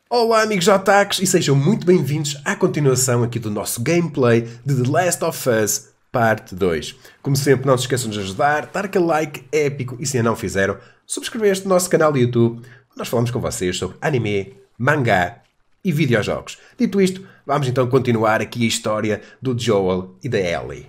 Olá amigos otakus e sejam muito bem-vindos à continuação aqui do nosso gameplay de The Last of Us Parte 2. Como sempre, não se esqueçam de ajudar, dar aquele like épico e se ainda não fizeram, subscrever este nosso canal do YouTube, onde nós falamos com vocês sobre anime, mangá e videojogos. Dito isto, vamos então continuar aqui a história do Joel e da Ellie.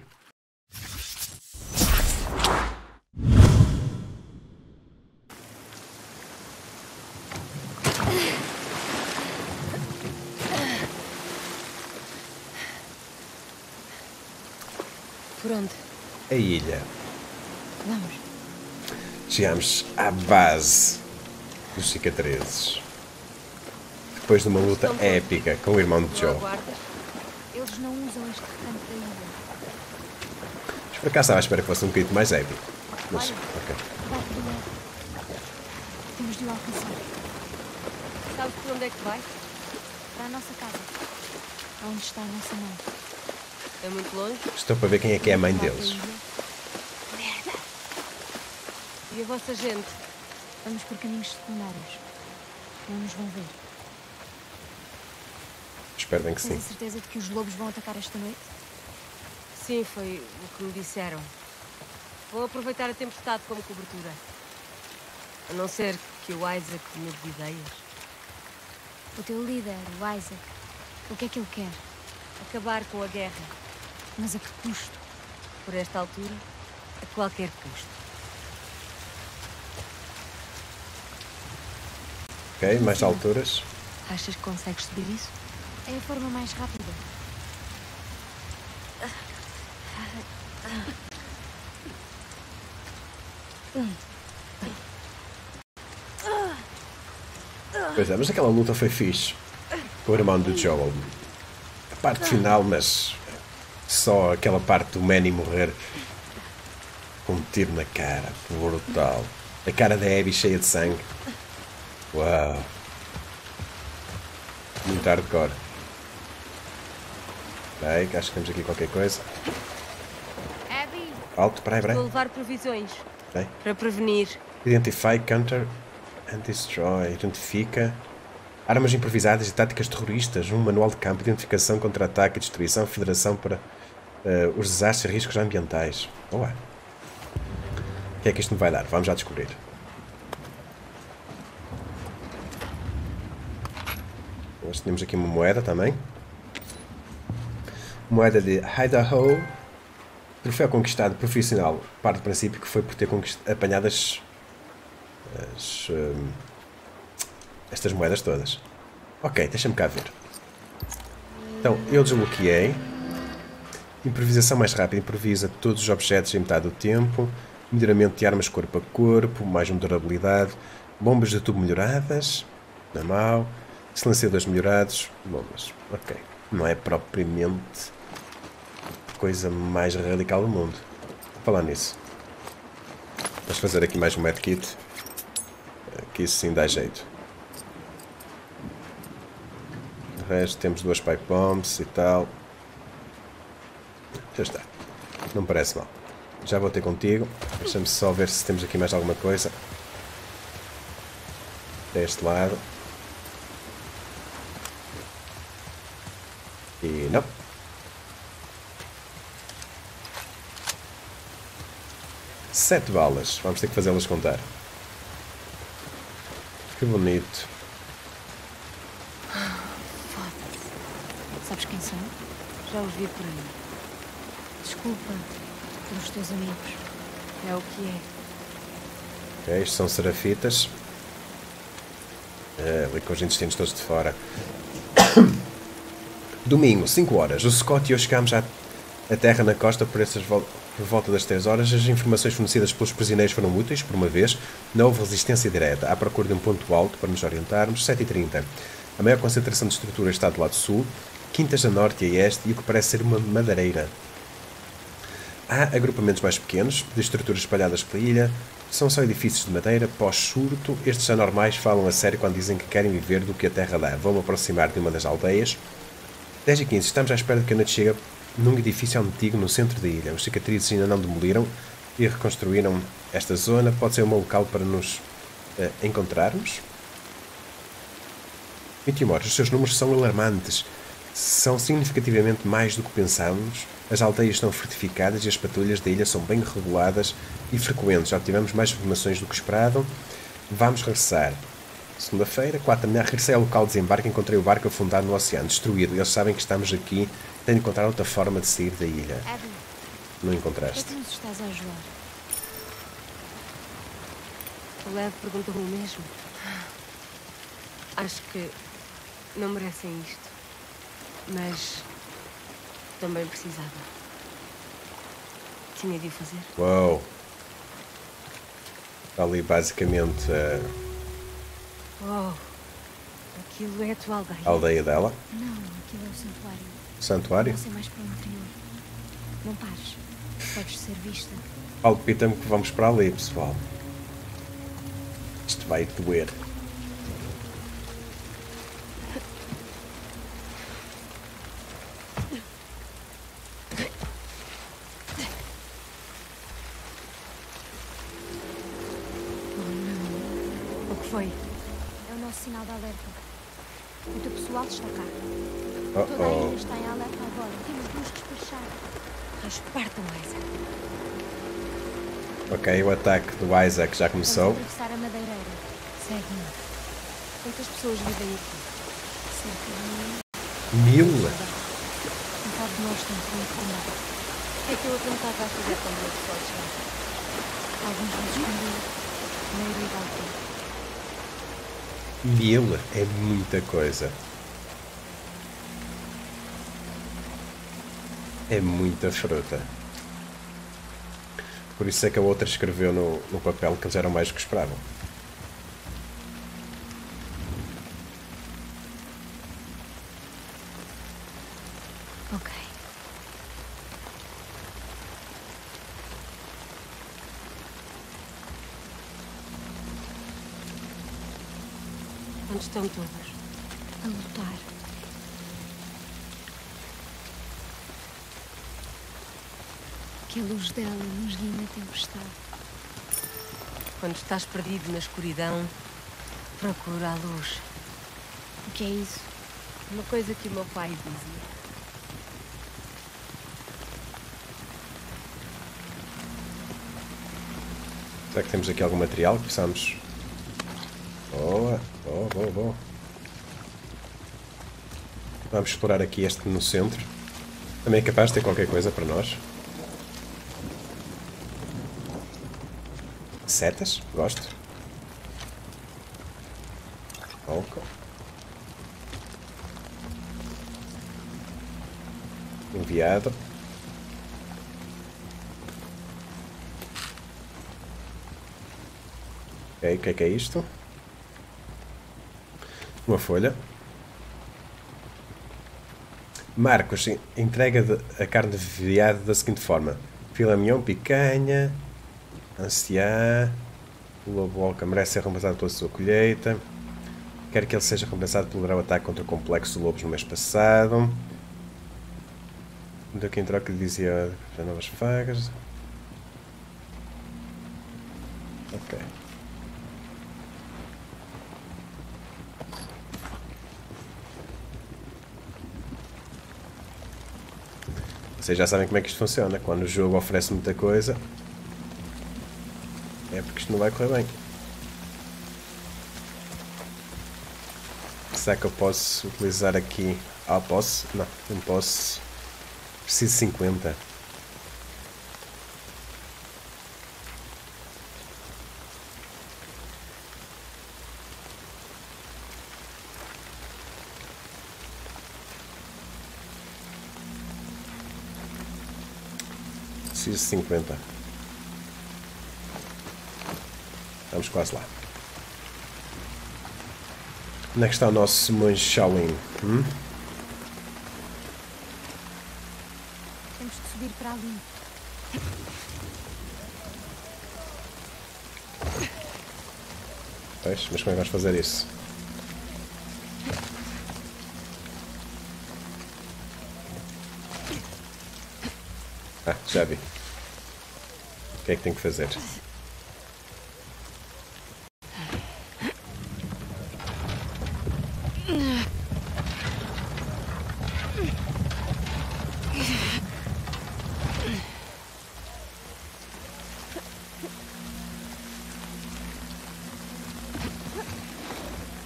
Por onde? A ilha. Vamos. Chegamos à base dos cicatrizes. Depois de uma luta épica com o irmão de Joe. Eles não usam este recanto da ilha. Por acaso estava à espera que fosse um bocadinho mais épico. Mas, Olha. ok. Vai primeiro. Temos de o alcançar. Sabes por onde é que vai? Para a nossa casa. Onde está a nossa mãe. É muito longe? Estou para ver quem é que é a mãe deles. Merda! E a vossa gente? Vamos por caminhos secundários. Não nos vão ver. Espero bem que sim. Tens a certeza de que os lobos vão atacar esta noite? Sim, foi o que me disseram. Vou aproveitar a tempestade como cobertura. A não ser que o Isaac mude de ideias. O teu líder, o Isaac, o que é que ele quer? Acabar com a guerra. Mas a que custo? Por esta altura, a qualquer custo. Ok, mais alturas. Achas que consegues subir isso? É a forma mais rápida. Pois é, mas aquela luta foi fixe. Com o irmão do Joel. A parte final, mas só aquela parte do Manny morrer com um tiro na cara. Brutal. A cara da Abby cheia de sangue. Uau. Muito hardcore. Bem, acho que temos aqui qualquer coisa. Abby! Alto, peraí. Vou levar provisões. Bem. Para prevenir. Identify, counter and destroy. Identifica armas improvisadas e táticas terroristas. Um manual de campo, identificação, contra-ataque e destruição. Federação para os desastres e riscos ambientais. Boa. O que é que isto me vai dar? Vamos já descobrir. Nós temos aqui uma moeda também. Moeda de Idaho. Troféu conquistado profissional. Parte do princípio que foi por ter apanhado estas moedas todas. Ok, deixa-me cá ver. Então, eu desbloqueei. Improvisação mais rápida. Improvisa todos os objetos em metade do tempo. Melhoramento de armas corpo a corpo. Mais durabilidade. Bombas de tubo melhoradas. Não é mau. Silenciadores melhorados. Bombas. Ok. Não é propriamente a coisa mais radical do mundo. Vou falar nisso. Vamos fazer aqui mais um medkit. Que isso sim dá jeito. O resto temos duas pipe bombs e tal. Já está. Não me parece mal. Já vou ter contigo. Deixa-me só ver se temos aqui mais alguma coisa. Deste lado. E não. Sete balas. Vamos ter que fazê-las contar. Que bonito. Foda-se. Sabes quem são? Já os vi por aí. Desculpa pelos teus amigos. É o que é. Ok, isto são serafitas. Ali com os intestinos todos de fora. Domingo, 5 horas. O Scott e eu chegámos à terra na costa por volta das 3 horas. As informações fornecidas pelos prisioneiros foram úteis, por uma vez. Não houve resistência direta. À procura de um ponto alto para nos orientarmos. 7h30. A maior concentração de estruturas está do lado sul. Quintas a norte e a este e o que parece ser uma madeireira. Há agrupamentos mais pequenos, de estruturas espalhadas pela ilha. São só edifícios de madeira, pós-surto. Estes anormais falam a sério quando dizem que querem viver do que a terra dá. Vou-me aproximar de uma das aldeias. 10h15. Estamos à espera de que a noite chegue num edifício antigo no centro da ilha. Os cicatrizes ainda não demoliram e reconstruíram esta zona. Pode ser um bom local para nos encontrarmos. Timor, os seus números são alarmantes. São significativamente mais do que pensamos. As aldeias estão fortificadas e as patrulhas da ilha são bem reguladas e frequentes. Já obtivemos mais informações do que esperado. Vamos regressar. Segunda-feira, 4 da manhã, regressei ao local de desembarque e encontrei o barco afundado no oceano, destruído. Eles sabem que estamos aqui. Tenho de encontrar outra forma de sair da ilha. Abby, Não por encontraste. que nos estás a ajudar? O Lev perguntou-me o mesmo. Acho que não merecem isto. Mas também precisava. Tinha de o fazer. Uau! Está ali basicamente Oh, aquilo é a tua aldeia. a aldeia dela. Não, aquilo é o santuário. O santuário. Não sei mais para o interior. Não pares. Podes ser vista. Palpita-me que vamos para ali, pessoal. Isto vai doer. O que foi? É o nosso sinal de alerta. O teu pessoal está cá. Toda a Oh, ilha está em alerta agora. Temos de nos despachar. Espartam, Isaac. oh. Ok, o ataque do Isaac já Vamos começou. atravessar a madeireira. Segue-me. Quantas pessoas vivem aqui? Cerca de 1000? metade de nós tem muito combate. O que é que eu apontava a fazer quando eu pessoal chegar? Alguns vão se esconder. Na ilha da altura. 1000 é muita coisa. É muita fruta. Por isso é que a outra escreveu no papel que eles eram mais do que esperavam. Ok. Onde estão todos? A lutar. Que a luz dela nos guie na tempestade. Quando estás perdido na escuridão, procura a luz. O que é isso? Uma coisa que o meu pai dizia. Será que temos aqui algum material que possamos... Boa, boa, boa, boa. Vamos explorar aqui este no centro. Também é capaz de ter qualquer coisa para nós. Setas, gosto. Álcool. Enviado. Ok, o que é isto? Uma folha. Marcos, entrega a carne de veado da seguinte forma: filé mignon, picanha, anciã, o lobo oca merece ser recompensado pela sua colheita. Quero que ele seja recompensado pelo grave ataque contra o complexo de lobos no mês passado. Deu aqui em troca lhe dizia já novas fagas. Ok. Vocês já sabem como é que isto funciona. Quando o jogo oferece muita coisa, é porque isto não vai correr bem. Será que eu posso utilizar aqui... Ah, posso? Não, não posso. Preciso de 50. Preciso de 50. Estamos quase lá. Onde é que está o nosso monge Shaolin? Temos que subir para ali. Pois, mas como é que vamos fazer isso? Ah, já vi. O que é que tenho que fazer?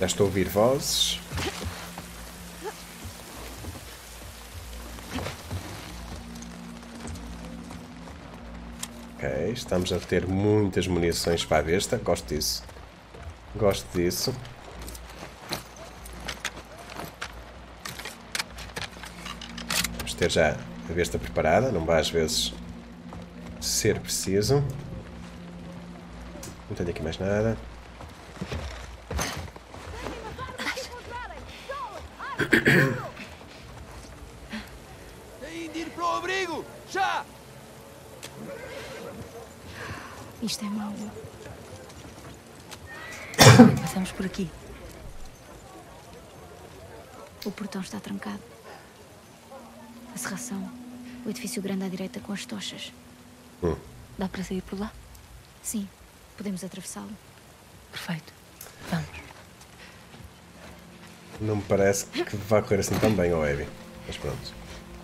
Já estou a ouvir vozes. Ok, estamos a ter muitas munições para a besta. Gosto disso. Gosto disso. Vamos ter já a besta preparada. Não vai às vezes ser preciso. Não tenho aqui mais nada. Tem de ir para o abrigo! Já! Isto é mau. Passamos por aqui. O portão está trancado. A serração. O edifício grande à direita com as tochas. Dá para sair por lá? Sim, podemos atravessá-lo. Perfeito. Vamos. Não me parece que vá correr assim tão bem ao Abby. Mas pronto.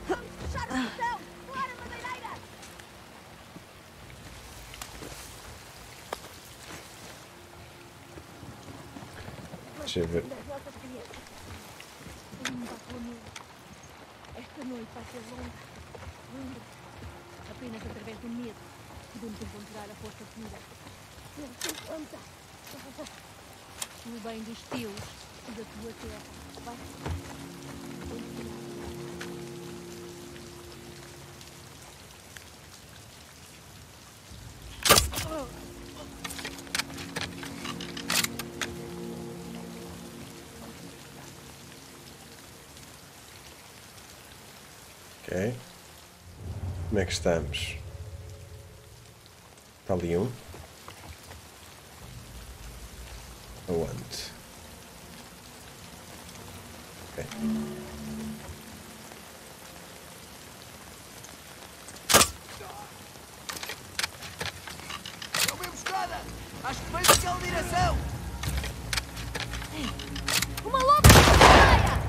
Deixa eu ver. Esta noite vai ser longa. Apenas através do medo podemos encontrar a força pura. Ele se encontra. No bem dos teus e da tua terra. Vai. Ok. Como é que estamos? Está ali um. Aonde? Ok. É uma emboscada! Acho que vem daquela direção! Uma loba!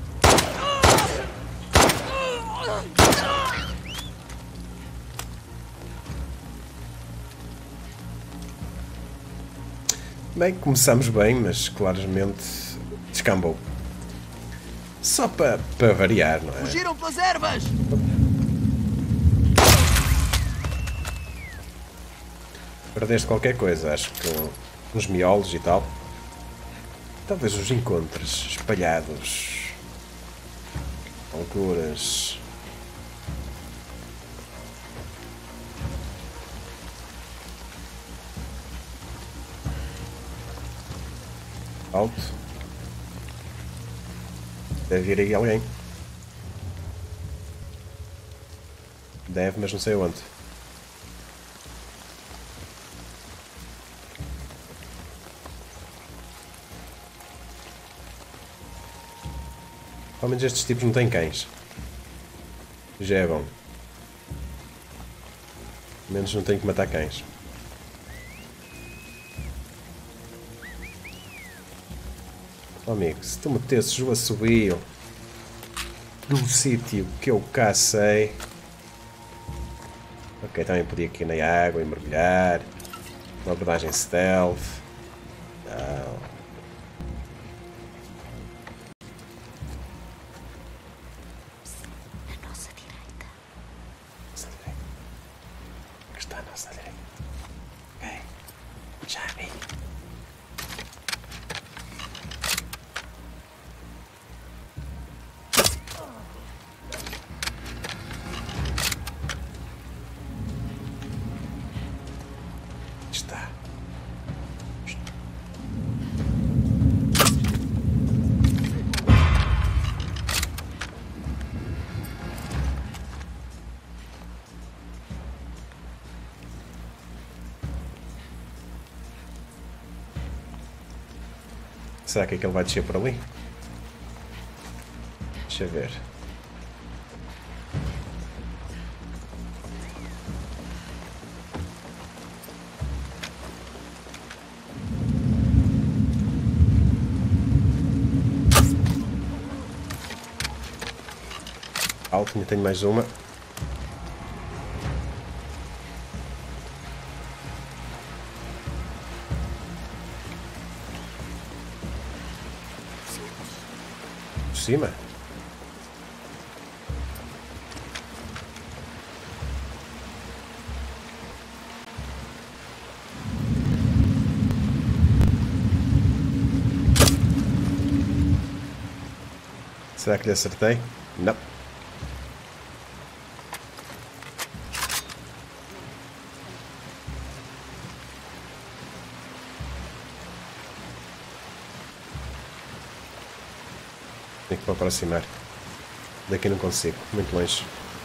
Bem, começamos bem, mas claramente descambou. Só para variar, não é? Fugiram pelas ervas! Perdeste qualquer coisa, acho que uns miolos e tal. Talvez os encontres espalhados. Alguras. Alto. Deve ir aí alguém. Deve, mas não sei onde. Pelo menos estes tipos não têm cães. Já é bom. Pelo menos não tenho que matar cães. Oh, amigo, se tu metesses o assobio num sítio que eu cá sei. Ok, também podia ir aqui na água e mergulhar. Uma abordagem stealth. Não. Na nossa direita. Nossa direita. Que está à nossa direita. Ok. Já vi. Está. Será que ele vai descer por ali? Deixa eu ver. Alto, ainda tenho mais uma. Por cima? Será que lhe acertei? Não. Tenho que me aproximar. Daqui não consigo. Muito longe.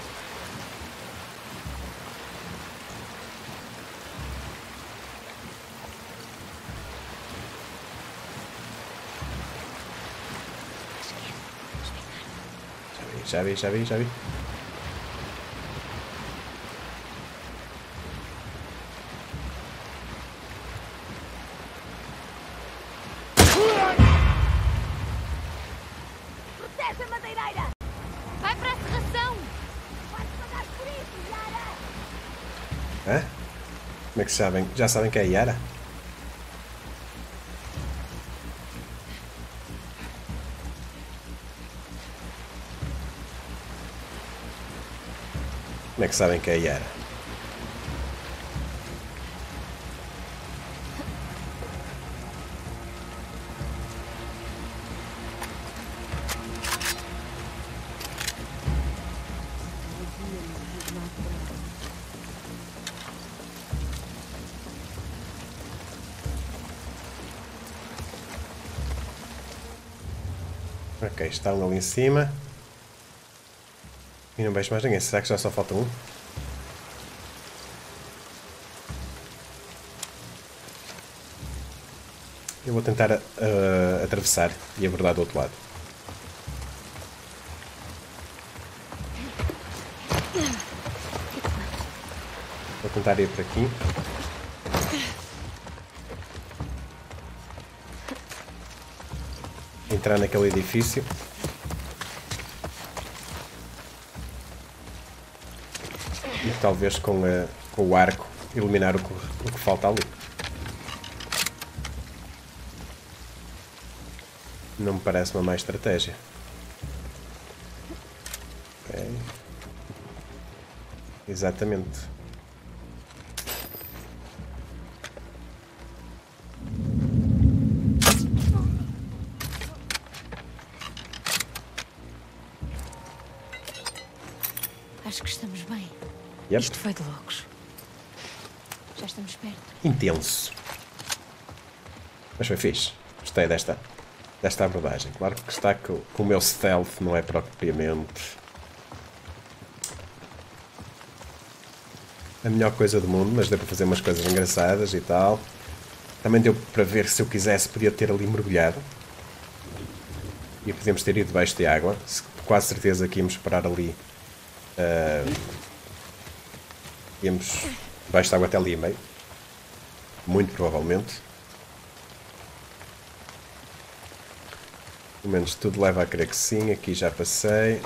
Já vi, já vi, já vi. Protege a madeireira! Vai para a serração! Vais pagar por isso, Yara! Hã? Como é que sabem? Já sabem que é a Yara? Como é que sabem que é a Yara? Ok, está um ali em cima. E não vejo mais ninguém. Será que já só falta um? Eu vou tentar atravessar e abordar do outro lado. Vou tentar ir por aqui. Entrar naquele edifício. E talvez com o arco iluminar o que falta ali. Não me parece uma má estratégia. Ok. Exatamente. Acho que estamos bem. Yep. Isto foi de loucos. Já estamos perto. Intenso. Mas foi fixe. Gostei desta abordagem. Claro que está que o meu stealth não é propriamente a melhor coisa do mundo, mas deu para fazer umas coisas engraçadas e tal. Também deu para ver que se eu quisesse podia ter ali mergulhado. E podíamos ter ido debaixo de água. Quase certeza que íamos parar ali. Íamos debaixo de água até ali em meio. Muito provavelmente. Pelo menos tudo leva a crer que sim. Aqui já passei.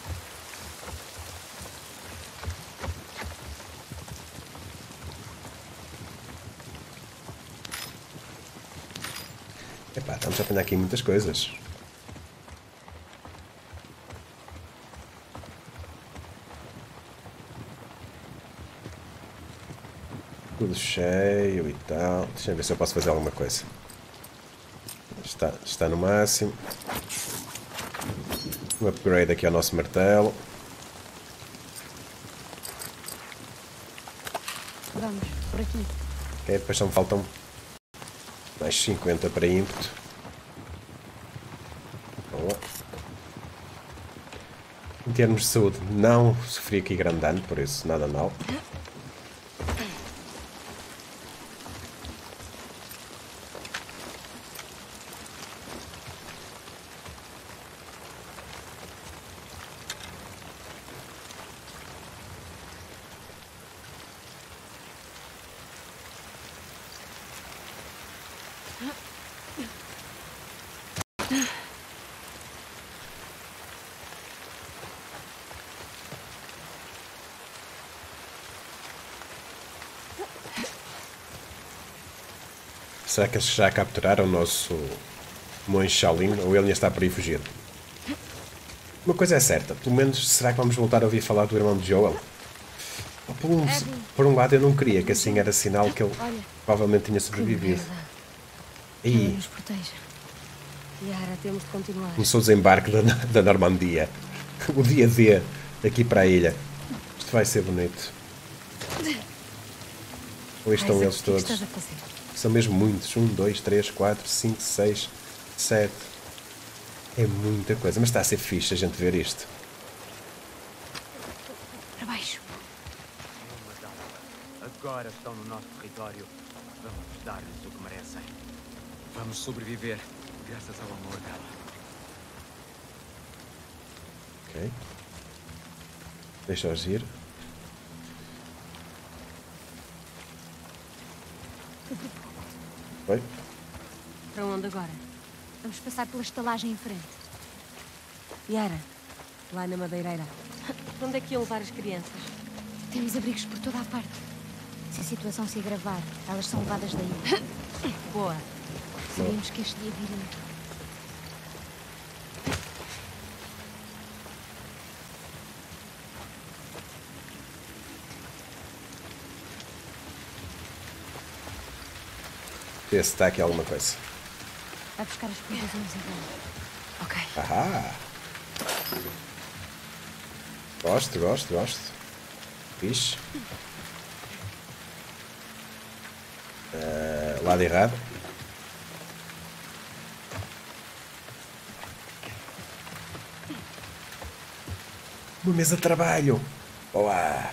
Epá, estamos a apanhar aqui muitas coisas. Tudo cheio e tal. Deixa eu ver se eu posso fazer alguma coisa. Está no máximo. Um upgrade aqui ao nosso martelo. Vamos, por aqui. Ok, depois só me faltam mais 50 para ímpeto. Boa. Em termos de saúde, não sofri aqui grande dano, por isso nada mal. Será que eles já capturaram o nosso monge Shaolin ou ele ainda está por aí fugido? Uma coisa é certa, pelo menos será que vamos voltar a ouvir falar do irmão de Joel? Ou por um lado eu não queria, que assim era sinal que ele Olha, provavelmente tinha que sobrevivido. merda. Que ela E nos proteja. Yara, temos de continuar. começou o desembarque da Normandia. O dia D aqui para a ilha. Isto vai ser bonito. Onde estão Isaac, eles o que todos? estás a fazer? São mesmo muitos. 1, 2, 3, 4, 5, 6, 7. É muita coisa. Mas está a ser fixe a gente ver isto. Para baixo. Agora estão no nosso território. Vamos dar-lhes o que merecem. Vamos sobreviver, graças ao amor dela. Ok. Deixa-os ir. Foi? Para onde agora? Vamos passar pela estalagem em frente. Yara, lá na madeireira. Para onde é que iam levar as crianças? Temos abrigos por toda a parte. Se a situação se agravar, elas são levadas daí. Boa. Sabíamos que este dia viria. Vê se está aqui alguma coisa. Vai buscar as provisões agora. Ok. Ahá! Gosto, gosto, gosto. Fixe. Lado errado. Uma mesa de trabalho. Boa!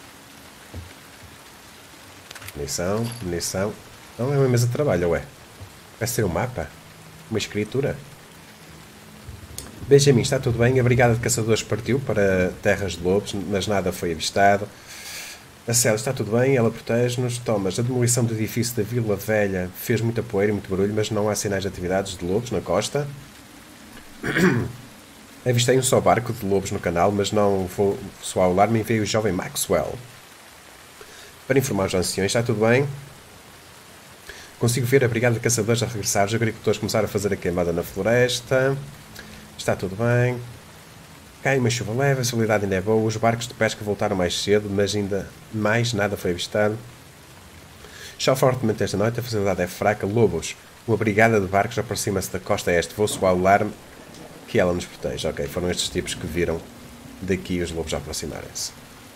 Munição, munição. Não é uma mesa de trabalho, ué. Vai ser um mapa? Uma escritura? Benjamin, está tudo bem? A Brigada de Caçadores partiu para Terras de Lobos, mas nada foi avistado. A Célia, está tudo bem? Ela protege-nos. Thomas, a demolição do edifício da Vila Velha fez muita poeira e muito barulho, mas não há sinais de atividades de lobos na costa. Avistei um só barco de lobos no canal, mas não vou soar o alarme e veio o jovem Maxwell. Para informar os anciões, está tudo bem? Consigo ver a Brigada de Caçadores a regressar. Os agricultores começaram a fazer a queimada na floresta. Está tudo bem. Cai uma chuva leve, a visibilidade ainda é boa. Os barcos de pesca voltaram mais cedo, mas ainda mais nada foi avistado. Chove fortemente esta noite, a visibilidade é fraca. Lobos, uma brigada de barcos aproxima-se da costa este. Vou soar o alarme que ela nos protege. Ok, foram estes tipos que viram daqui os lobos aproximarem-se.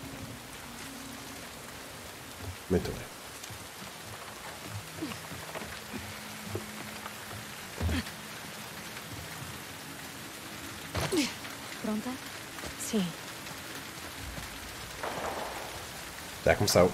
Muito bem. Pronta? Sim. Já começou.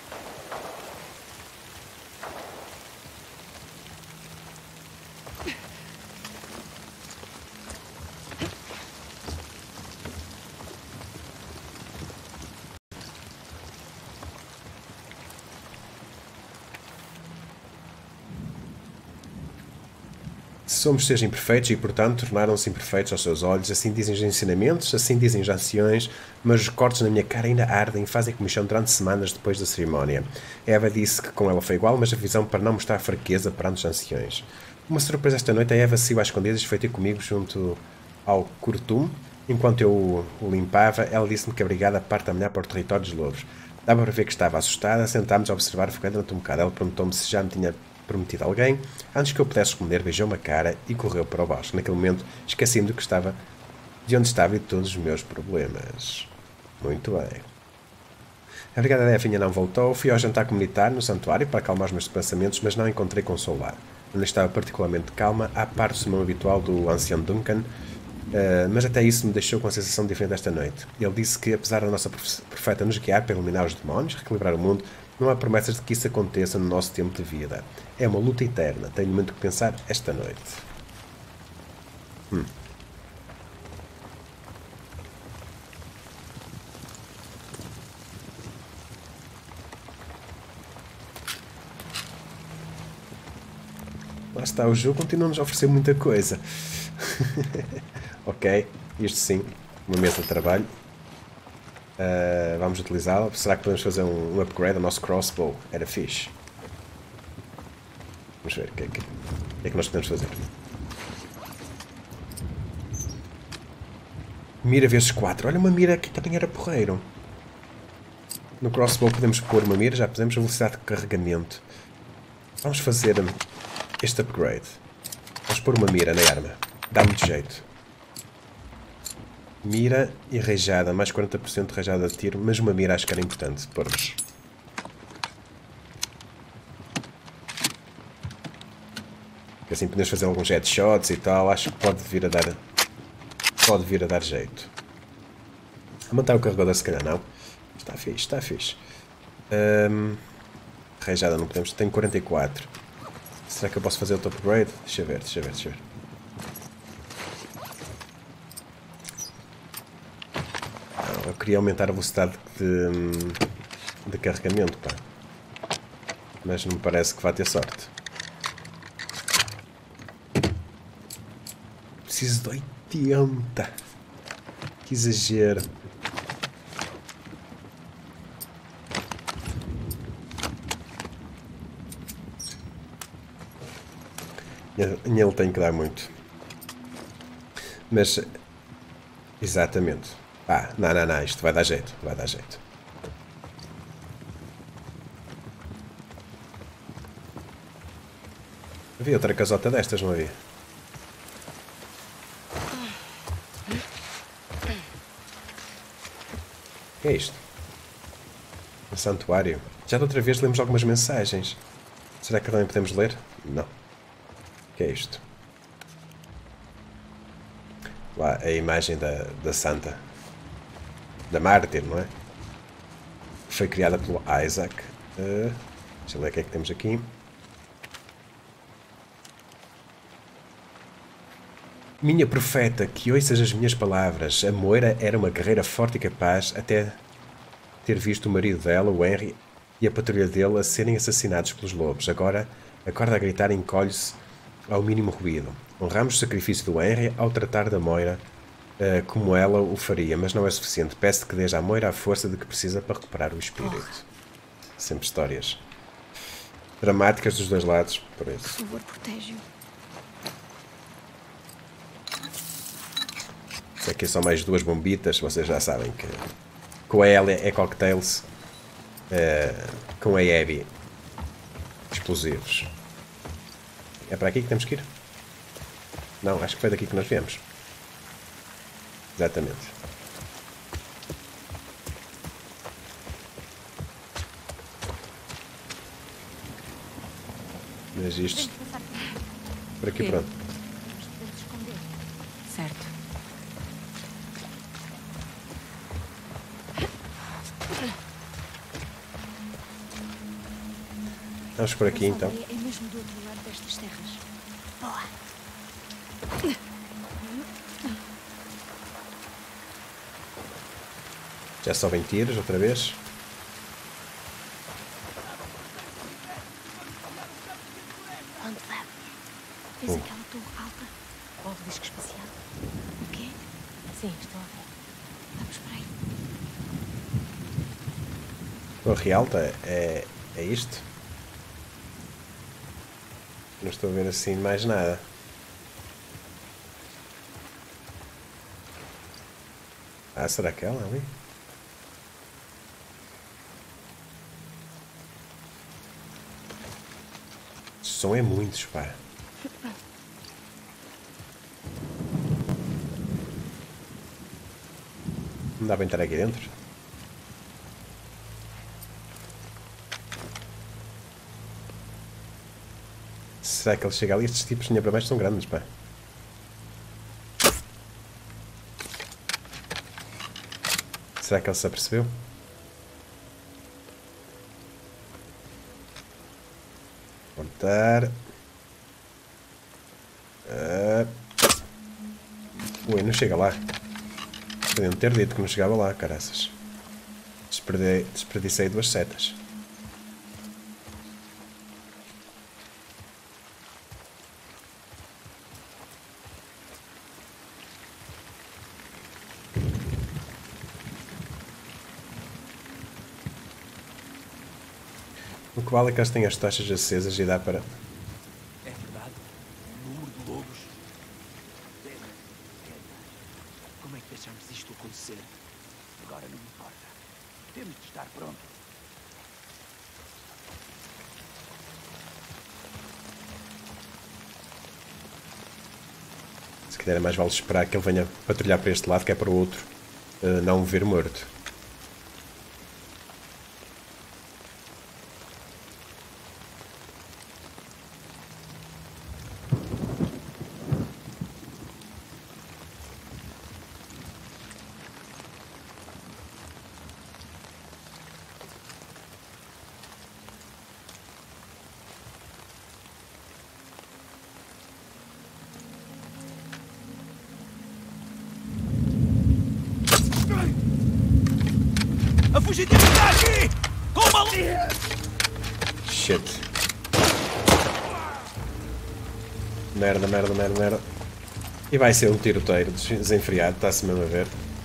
Somos seres imperfeitos e, portanto, tornaram-se imperfeitos aos seus olhos. Assim dizem os ensinamentos, assim dizem os anciões, mas os cortes na minha cara ainda ardem e fazem comichão durante semanas depois da cerimónia. Eva disse que com ela foi igual, mas a visão para não mostrar fraqueza perante os anciões. Uma surpresa esta noite, a Eva saiu às escondidas e foi ter comigo junto ao curtume. Enquanto eu o limpava, ela disse-me que a brigada parte a caminhar para o território dos lobos. Dava para ver que estava assustada. Sentámos a observar focando durante um bocado. Ela perguntou-me se já me tinha prometido a alguém. Antes que eu pudesse responder, beijou-me a cara e correu para o bosque. Naquele momento, esqueci-me de onde estava e de todos os meus problemas. Muito bem. A brigada da Evinha não voltou. Fui ao jantar comunitário no santuário para acalmar os meus pensamentos, mas não encontrei consolo lá. Ainda estava particularmente calma, à parte do sermão habitual do ancião Duncan, mas até isso me deixou com a sensação diferente esta noite. Ele disse que, apesar da nossa profeta nos guiar para eliminar os demónios, reequilibrar o mundo, não há promessas de que isso aconteça no nosso tempo de vida. É uma luta eterna. Tenho muito que pensar esta noite. Lá está, o jogo continua-nos a oferecer muita coisa. Ok, isto sim, uma mesa de trabalho. Vamos utilizá-la. Será que podemos fazer um upgrade ao nosso crossbow? Era fixe. Vamos ver o que é que nós podemos fazer. Mira vezes 4. Olha, uma mira que também era porreiro. No crossbow podemos pôr uma mira, já pusemos a velocidade de carregamento. Vamos fazer este upgrade. Vamos pôr uma mira na arma. Dá muito jeito. Mira e rajada. Mais 40% de rajada de tiro. Mas uma mira acho que era importante pormos. Que assim podemos fazer alguns headshots e tal. Acho que pode vir a dar... Pode vir a dar jeito. Aumentar o carregador se calhar não. Está fixe, está fixe. Rajada não podemos. Tenho 44. Será que eu posso fazer outro upgrade? Deixa eu ver, deixa eu ver, deixa eu ver. Não, eu queria aumentar a velocidade de carregamento, pá. Mas não me parece que vá ter sorte. Preciso de 80. Que exagero. Ele tem que dar muito. Mas... Exatamente. Ah, não. Isto vai dar jeito. Vai dar jeito. Havia outra casota destas, não havia? O que é isto? Um santuário. Já da outra vez lemos algumas mensagens. Será que também podemos ler? Não. O que é isto? Lá, a imagem da santa. Da mártir, não é? Foi criada pelo Isaac. Deixa eu ver o que é que temos aqui. Minha profeta, que ouças as minhas palavras. A Moira era uma guerreira forte e capaz até ter visto o marido dela, o Henry, e a patrulha dele a serem assassinados pelos lobos. Agora, acorda a gritar e encolhe-se ao mínimo ruído. Honramos o sacrifício do Henry ao tratar da Moira como ela o faria, mas não é suficiente. Peço que dês à Moira a força de que precisa para recuperar o espírito. Sempre histórias dramáticas dos dois lados, por isso. Por favor, protege-o. Isso aqui são mais 2 bombitas, vocês já sabem que com a L é cocktails, com a Abby explosivos. É para aqui que temos que ir? Não, acho que foi daqui que nós viemos. Exatamente. Mas isto... Por aqui, pronto. Podemos esconder. Certo. Vamos por aqui então. É mesmo do outro lado destas terras. Boa. Já sobem tiros outra vez. Onde vamos? Vês aquela torre alta? Ou disco espacial? O quê? Sim, estou a ver. Vamos para aí. Torre alta é isto? Não estou a ver assim mais nada. Ah, será que é ela ali? O som é muito, pá. Não dá para entrar aqui dentro? Será que ele chega ali? Estes tipos de para baixo são grandes, pá. Será que ele se apercebeu? Apontar. Ui, não chega lá. Podiam ter dito que não chegava lá, caraças. Desperdicei 2 setas. O que vale é que eles têm as tochas acesas e dá para... É verdade? Um número de lobos? Como Como é que deixamos isto acontecer? Agora não me importa. Temos de estar prontos. Se calhar é mais vale esperar que ele venha patrulhar para este lado, que é para o outro não o ver morto. A fugitiva está aqui! Com uma... Shit. Merda, merda, merda, merda. E vai ser um tiroteiro desenfreado, está-se mesmo a ver.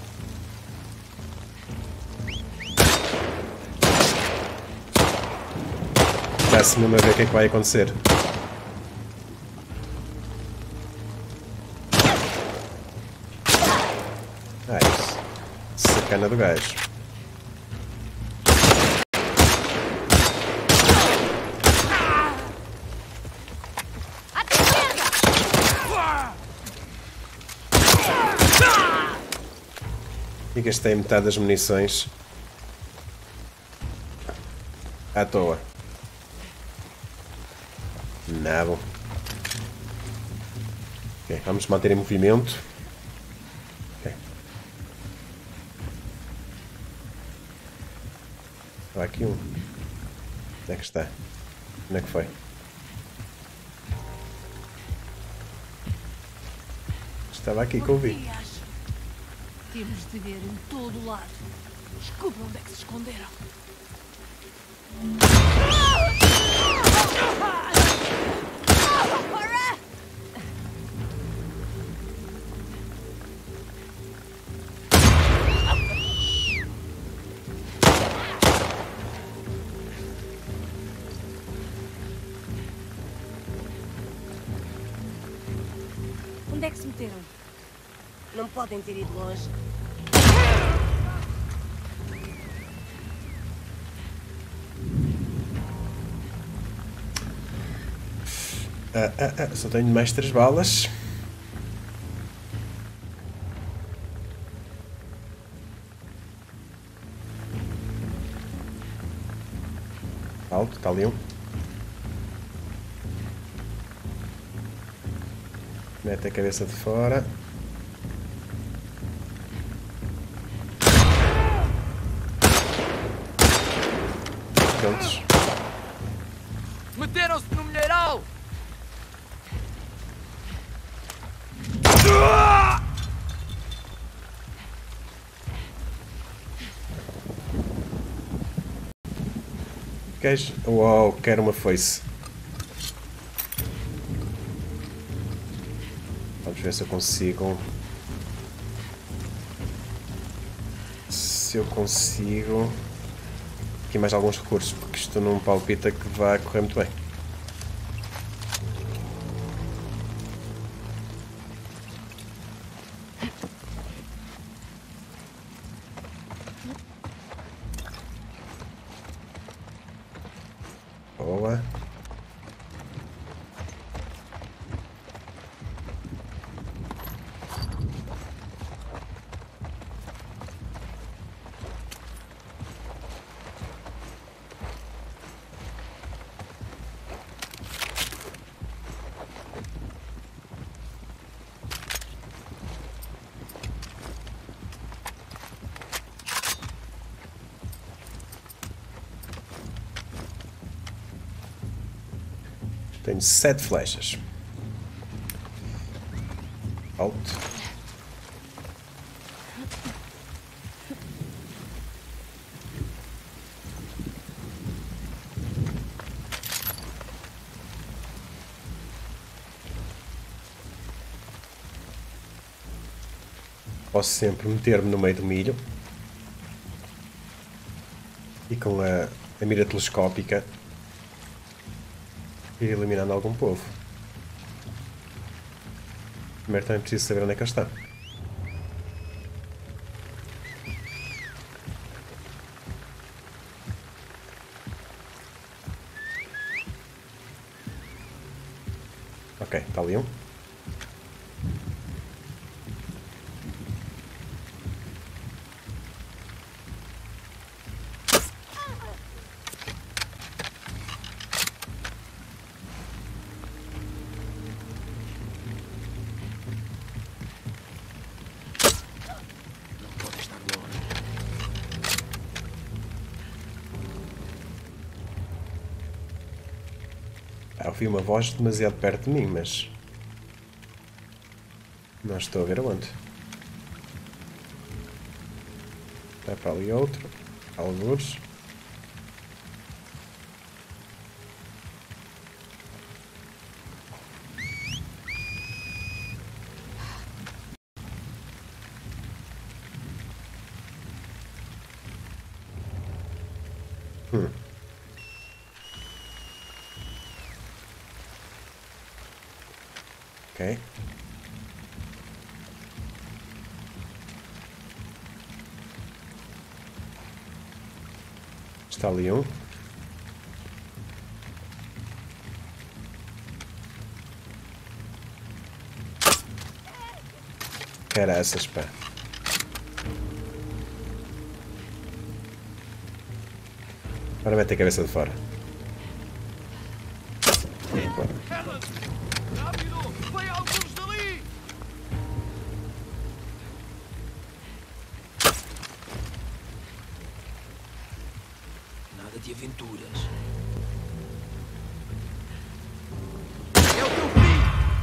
Está-se mesmo a ver o que é que vai acontecer. Ah, isso. Sacana do gajo. E gastei metade das munições à toa. Nada. Ok, vamos manter em movimento. Okay. Há aqui um. Onde é que está? Onde é que foi? Estava aqui que eu vi. Temos de ver em todo o lado. Descubra onde é que se esconderam. Onde é que se meteram? Não podem ter ido longe. Só tenho mais 3 balas. Alto, está ali um. Mete a cabeça de fora. Prontos. Meteram-se no milheiral! Gajo. Uau, quero uma foice. Vamos ver se eu consigo. Se eu consigo. Aqui mais alguns recursos, porque isto não palpita que vai correr muito bem. Boa. Tenho 7 flechas. Alto. Posso sempre meter-me no meio do milho. E com a mira telescópica ir eliminando algum povo. Primeiro também preciso saber onde é que ele está. Ok, está ali um. Não pode estar longe. Ah, ouvi uma voz demasiado perto de mim, mas... não estou a ver aonde. Está para ali outro. Algures. Ok. Está ali um. Caraças, pá. Agora mete a cabeça de fora. Epa. Helen! Rápido! Vem alguns dali! Nada de aventuras. É o teu fim!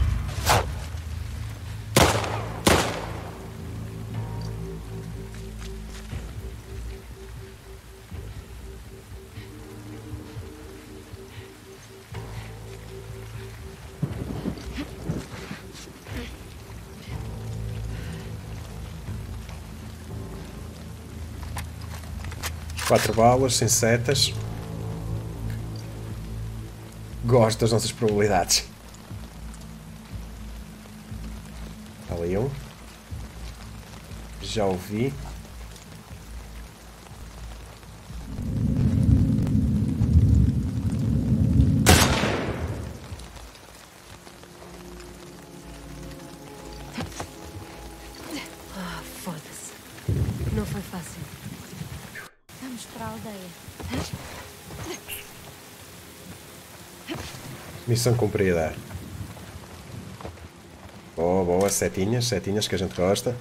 Quatro balas, sem setas. Gosto das nossas probabilidades. Está ali um. Já o vi. Ah, foda-se. Não foi fácil. Vamos para a aldeia. Missão cumprida. Boa, boa. Setinhas, setinhas que a gente gosta.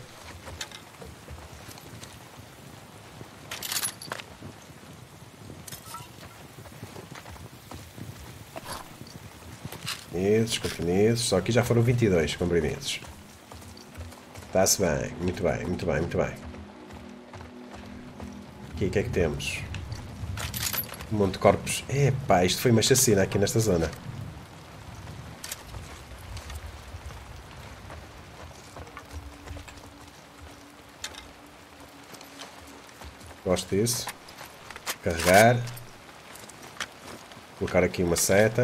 Comprimidos, comprimidos. Só aqui já foram 22 comprimidos. Está-se bem. Muito bem, muito bem, muito bem. Aqui, o que é que temos? Um monte de corpos. Epá, isto foi uma chacina aqui nesta zona. Gosto disso. Carregar. Colocar aqui uma seta.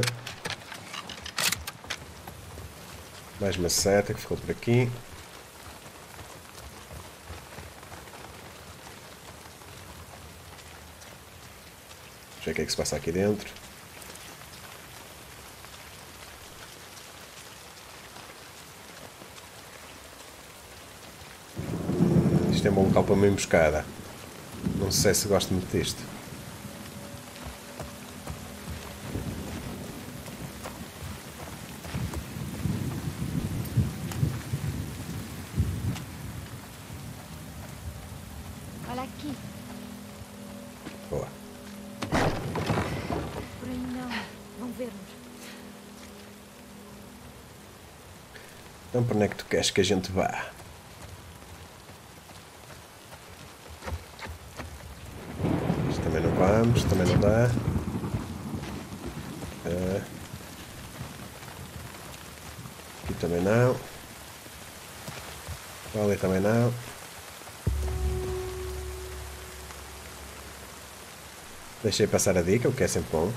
Mais uma seta que ficou por aqui. Deixa eu ver o que é que se passa aqui dentro. Isto é um bom local para uma emboscada. Não sei se gosto muito disto. Olha aqui. Boa. Por aí não. Vão ver-nos. Então, para onde é que tu queres que a gente vá? Isto também não vamos, também não dá. Aqui também não. Ali também não. Deixei passar a dica, o que é sempre bom.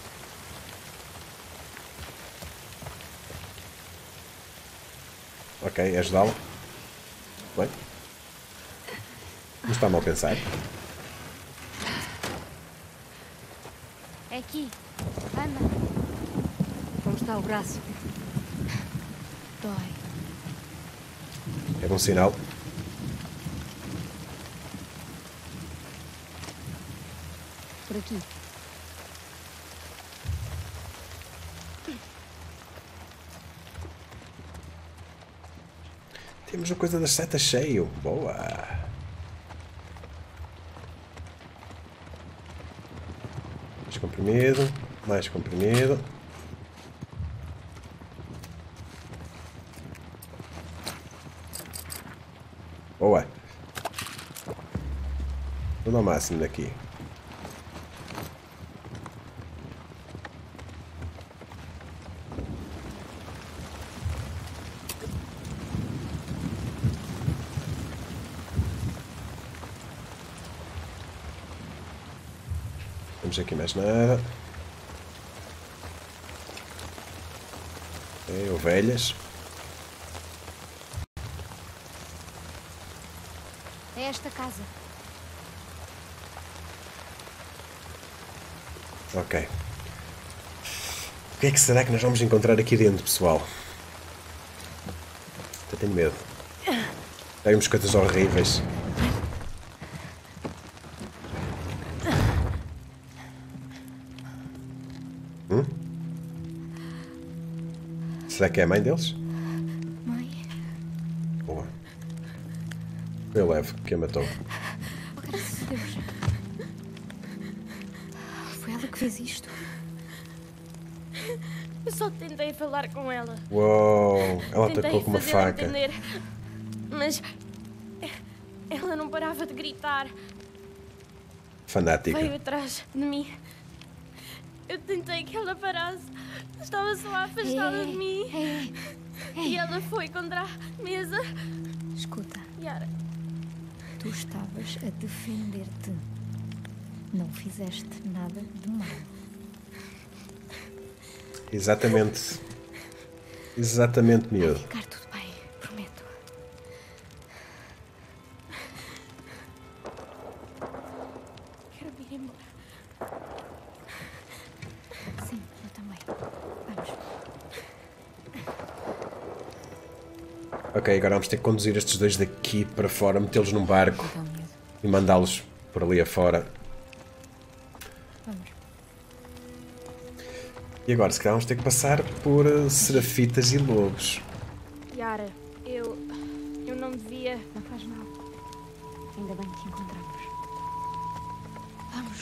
Ok, ajudá-lo. Bem. Não está mal pensar. É aqui. Anda. Como está o braço? dói. É bom sinal. Por aqui. Temos a coisa das setas cheio. Boa. Mais comprimido. Mais comprimido. Boa. Tudo ao máximo daqui. Temos aqui mais nada. Ok, ovelhas. É esta casa. Ok. O que é que será que nós vamos encontrar aqui dentro, pessoal? Eu tenho medo. Tem uns coisas horríveis. Será que é a mãe deles? Mãe? Boa. Eu levo, quem a matou. Oh, graças a Deus. Foi ela que fez isto. Eu só tentei falar com ela. Uou, ela Tentei atacou com uma fazê-la faca. entender, mas ela não parava de gritar. Fanática. Veio atrás de mim. Eu tentei que ela parasse. Estava só afastada de mim. E ela foi contra a mesa. Escuta, Yara, tu estavas a defender-te. Não fizeste nada de mal. Exatamente. Exatamente, Vai miúdo. ficar tudo bem, prometo. quero ir embora. Sim, eu também. Vamos. Ok, agora vamos ter que conduzir estes dois daqui para fora, metê-los num barco Então, medo. e mandá-los por ali afora. Vamos. E agora, se calhar, vamos ter que passar por serafitas e lobos. Yara, eu não devia. Não faz mal. Ainda bem que te encontramos. Vamos.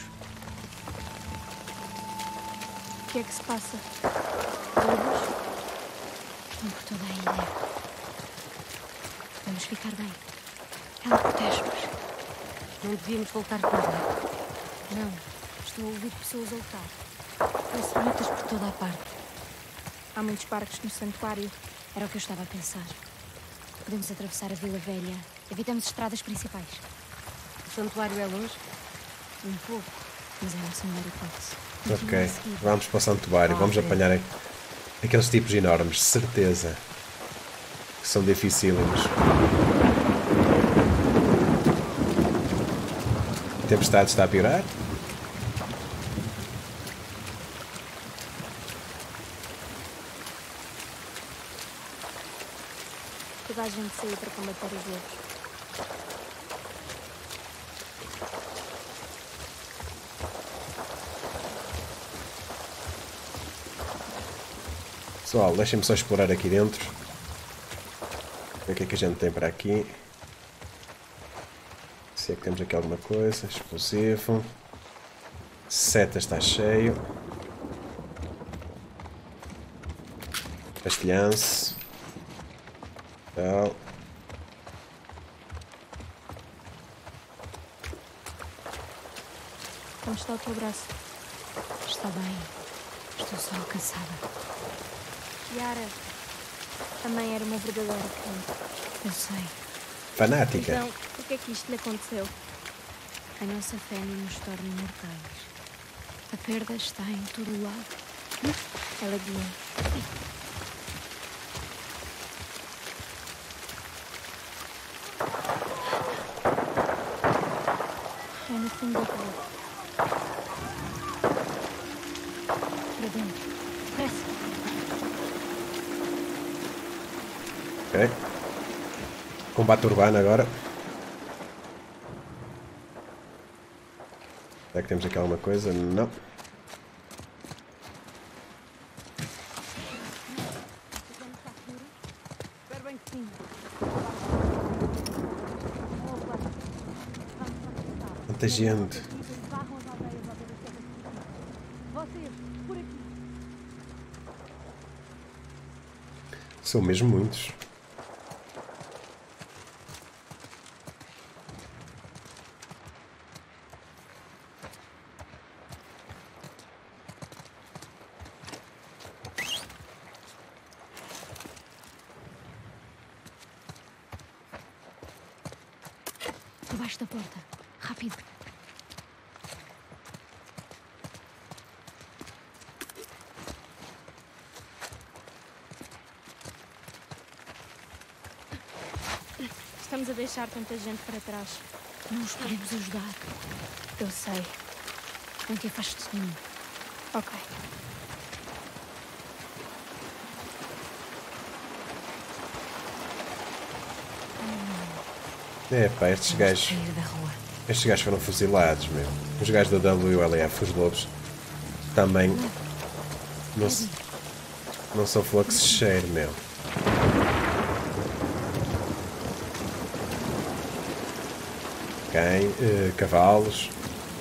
O que é que se passa? Lobos? Estão por toda a ilha. Vamos ficar bem. Ela protege-nos. Não devíamos voltar para lá. Não. Estou a ouvir pessoas a lutar. Parece lutas por toda a parte. Há muitos barcos no santuário. Era o que eu estava a pensar. Podemos atravessar a Vila Velha. Evitamos estradas principais. O santuário é longe? Um pouco. Mas é a nossa melhor hipótese. Ok, Continua a seguir. vamos para o santuário. Vamos Ok. apanhar aqueles tipos enormes, certeza. Que são dificílimos. A tempestade está a piorar? Toda a gente saiu para combater os lobos. Pessoal, deixem-me só explorar aqui dentro. Ver o que é que a gente tem para aqui. Se é que temos aqui alguma coisa. Explosivo. Seta está cheio. Pastelhanço. Tal. Como está o teu braço? Está bem. Estou só cansada. Yara, a mãe era uma verdadeira crente. Eu sei. Fanática. Então, o que é que isto lhe aconteceu? A nossa fé não nos torna imortais. A perda está em todo o lado. Ela guia. É no fundo da rua. Para dentro. Pressa. Ok. Combate urbano agora. Será que temos aqui alguma coisa? Não. Espero bem que sim. Tanta gente. Varram as aldeias ao ver as terras de vocês, por aqui. São mesmo muitos. Debaixo da porta. Rápido. Estamos a deixar tanta gente para trás. Não os podemos ajudar. Eu sei. Não te afastes de mim. Ok. É pá, estes gajos. Sair da rua. Estes gajos foram fuzilados, meu. Os gajos da WLF, os lobos, também não são fluxo cheiro, meu. Cavalos.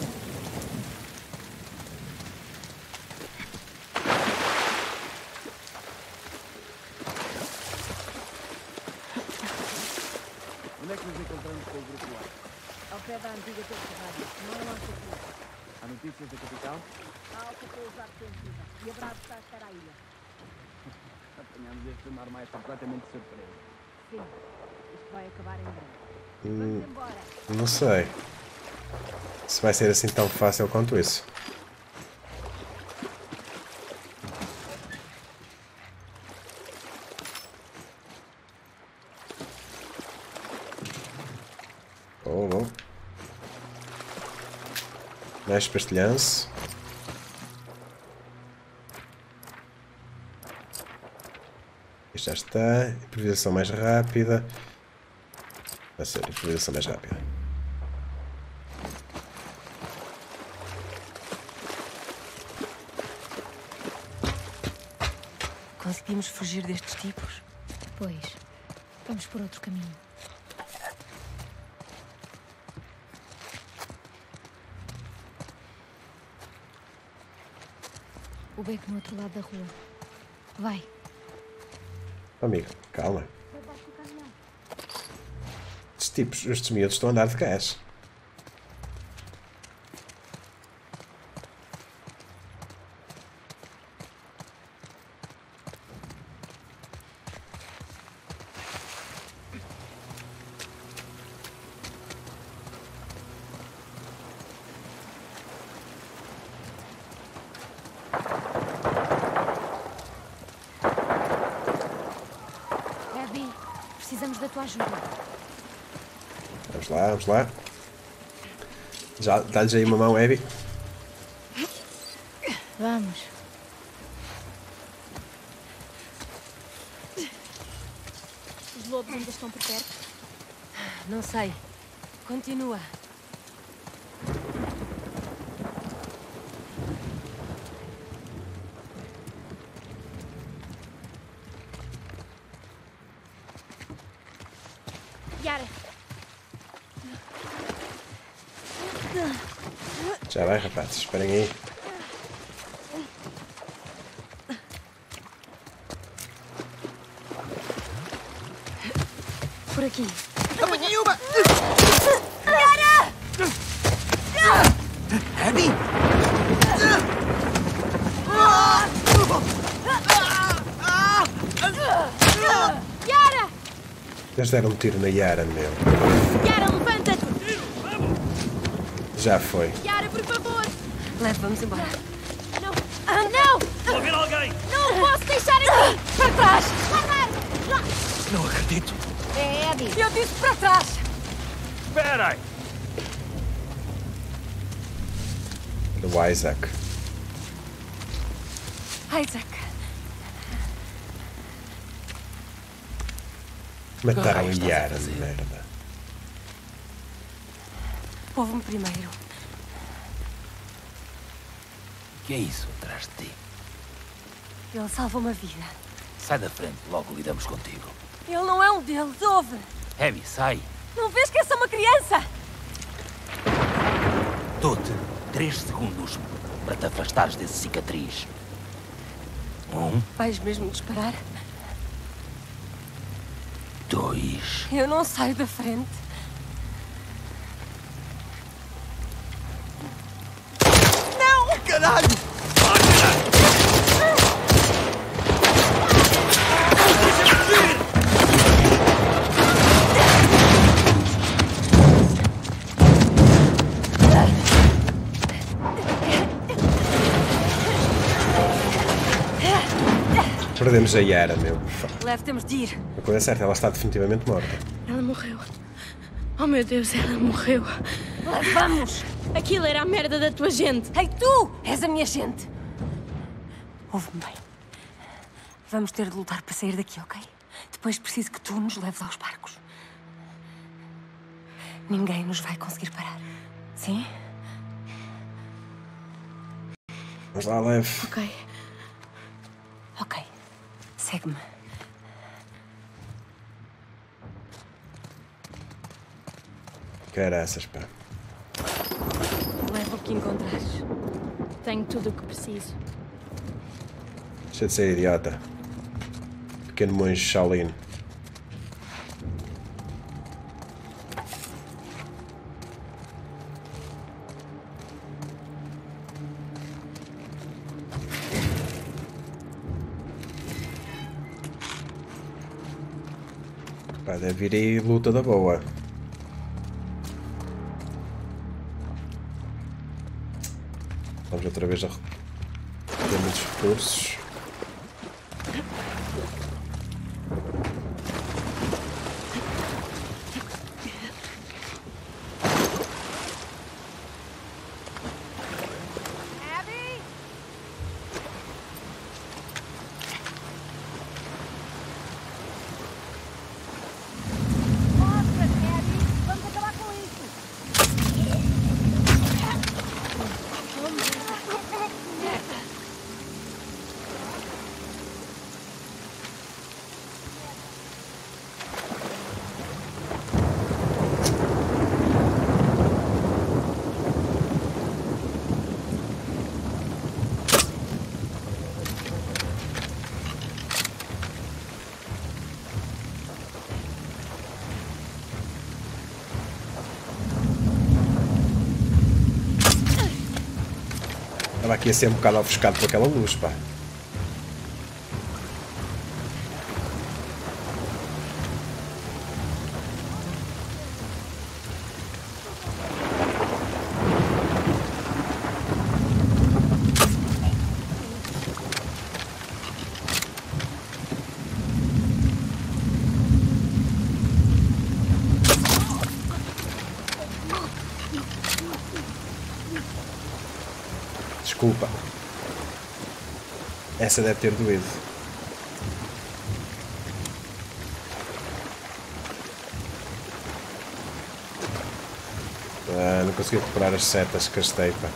Onde é que nos encontramos com o grupo lá? Ao pé da antiga torre de rádio. Não é nossa aqui. Há notícias da capital? A alta foi usada defensiva. E a Bravo está a chegar à ilha. Apanhamos estes normais completamente de surpresa. Sim. Isto vai acabar em breve. Vamos embora. Não sei se vai ser assim tão fácil quanto isso. Bom. Mais pastelhanço. Isto já está. Improvisação mais rápida. Vai ser improvisação mais rápida. Conseguimos fugir destes tipos? Pois. Vamos por outro caminho. O beco no outro lado da rua. Vai. Amigo, calma. Estes tipos, estes miúdos estão a andar de gás. Abby, precisamos da tua ajuda. Vamos lá. Já dá-lhes aí uma mão, Abby. Vamos. Os lobos ainda estão por perto. Não sei. Continua. Yara, Já vai, rapazes. Esperem aí. Por aqui. Apanhei uma! Abby! Yara! Eles deram um tiro na Yara, meu. Yara, levanta-te! Já foi. Yara, por favor! Leve, vamos embora. Não! Não! Estou a ver alguém! Não posso deixar aqui! Para trás! Guardar! Não acredito! É Abby. Eu disse para trás! Espera aí! Do Isaac. Isaac. Mataram raio estás a Yara, fazer? merda. Ouve-me primeiro. O que é isso atrás de ti? Ele salvou-me a vida. Sai da frente, logo lidamos contigo. Ele não é um deles, ouve! Abby, sai! Não vês que eu sou uma criança? Dou-te 3 segundos para te afastares desse cicatriz. 1, Vais mesmo disparar? 2... Eu não saio da frente. Caralho! Perdemos a Yara, meu. Leve, temos de ir. A coisa é certa, ela está definitivamente morta. Ela morreu. Oh meu Deus, ela morreu. Leve, vamos! Aquilo era a merda da tua gente. Ei, tu! És a minha gente! Ouve-me bem. Vamos ter de lutar para sair daqui, ok? Depois preciso que tu nos leves aos barcos. Ninguém nos vai conseguir parar. Sim? Vamos lá, leve. Ok. Ok. Segue-me. Caraças, pá. Leva o que encontrares. Tenho tudo o que preciso. Deixa de ser idiota. Pequeno monge Shaolin. Pá, deve vir aí luta da boa. Vamos outra vez a ter muitos recursos. Vamos acabar com isso! Estava aqui a ser um bocado ofuscado por aquela luz, pá. Desculpa. Essa deve ter doído. Ah, não consegui recuperar as setas que gastei, pá.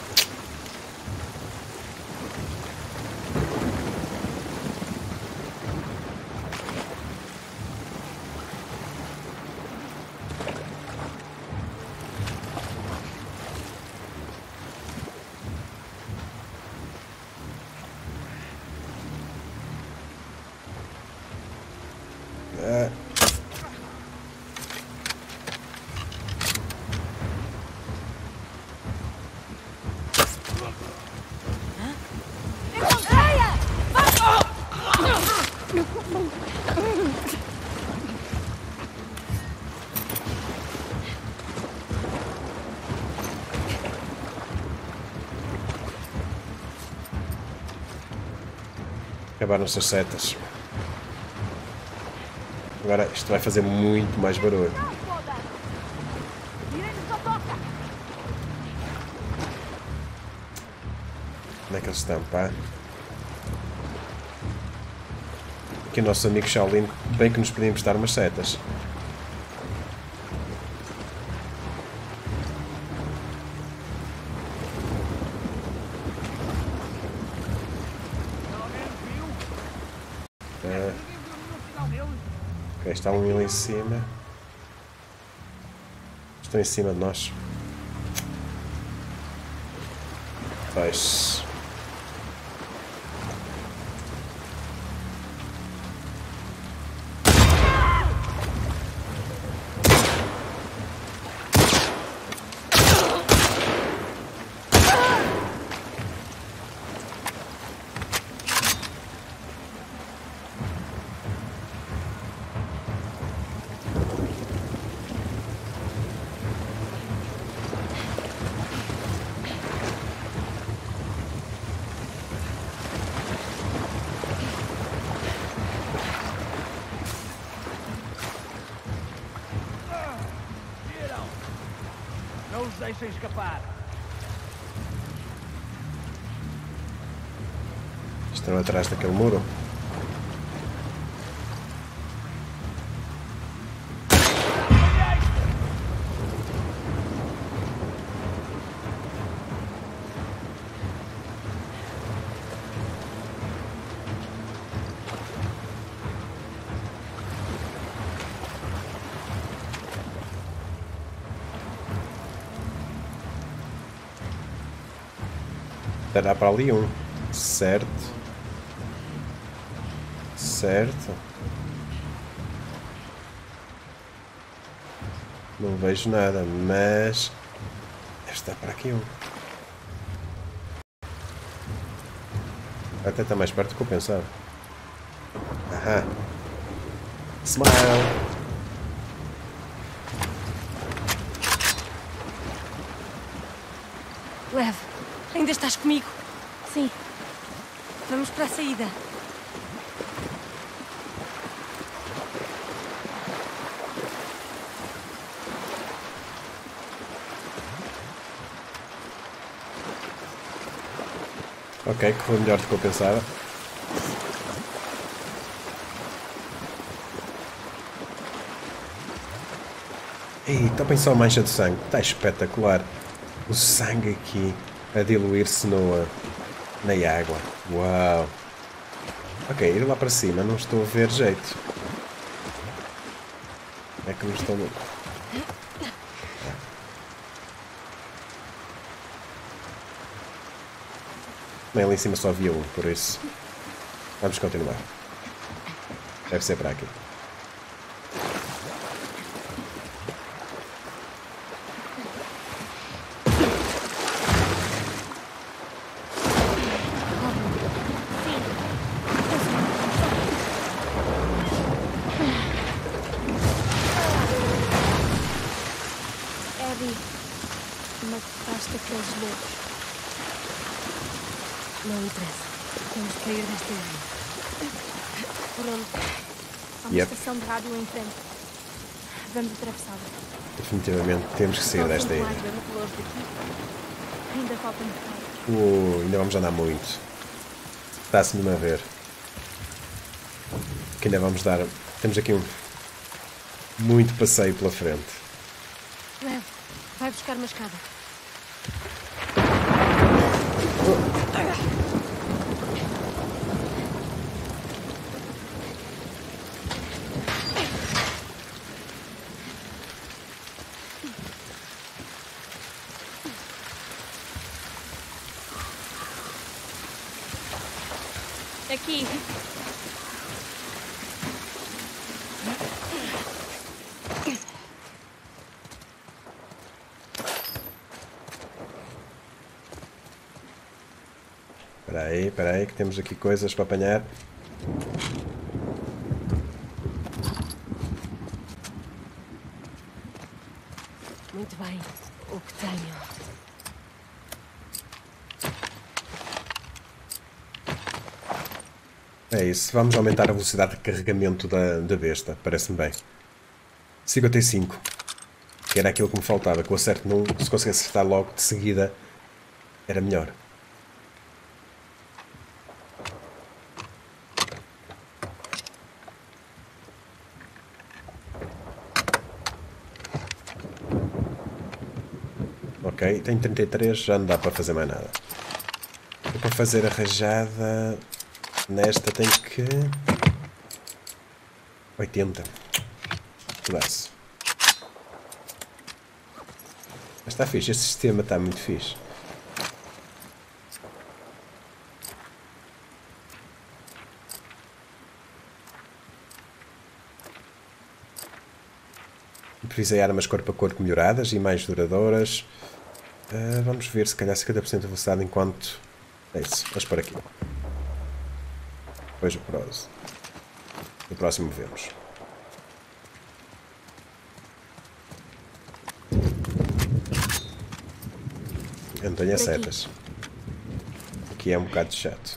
Acabaram-se as setas. Agora isto vai fazer muito mais barulho. Onde é que eles estão, pá? Aqui o nosso amigo Shaolin, bem que nos podia emprestar umas setas. Ok, está um ali em cima. Estão em cima de nós. Pois. Não os deixem escapar. Estão atrás daquele muro. Terá para ali um. Certo. Certo. Não vejo nada, mas... está para aqui um. Até está mais perto do que eu pensava. Aham. Smile. Lev, ainda estás comigo? Sim. Vamos para a saída. Ok, correu melhor do que eu pensava. Ei, topem só a mancha de sangue. Está espetacular. O sangue aqui a diluir-se na água. Uau! Ok, ir lá para cima não estou a ver jeito. É que não estou... Bem, ali em cima só havia um, por isso... Vamos continuar. Deve ser para aqui. Abby, mataste aqueles lobos. Não interessa. Temos que sair desta ilha. Por onde? Há uma estação de rádio em frente. Vamos atravessá-la. Definitivamente temos que sair desta ilha. Ainda falta muito. Ainda vamos andar muito. Está-se mesmo a ver. Que ainda vamos dar... Temos aqui muito passeio pela frente. Lev, vai buscar uma escada. Aqui. Espera aí, que temos aqui coisas para apanhar. Muito bem. O que tenho? É isso, vamos aumentar a velocidade de carregamento da besta, parece-me bem. 55, que era aquilo que me faltava, que eu acerto num, se conseguisse acertar logo de seguida, era melhor. Ok, tenho 33, já não dá para fazer mais nada. E para fazer a rajada nesta tenho que... 80. Pedaço. Mas está fixe, este sistema está muito fixe. Precisei armas corpo a corpo melhoradas e mais duradouras. Vamos ver, se calhar 50% de velocidade enquanto... É isso, vamos para aqui. Depois o próximo. No próximo vemos. Eu não tenho as setas. Aqui é um bocado chato.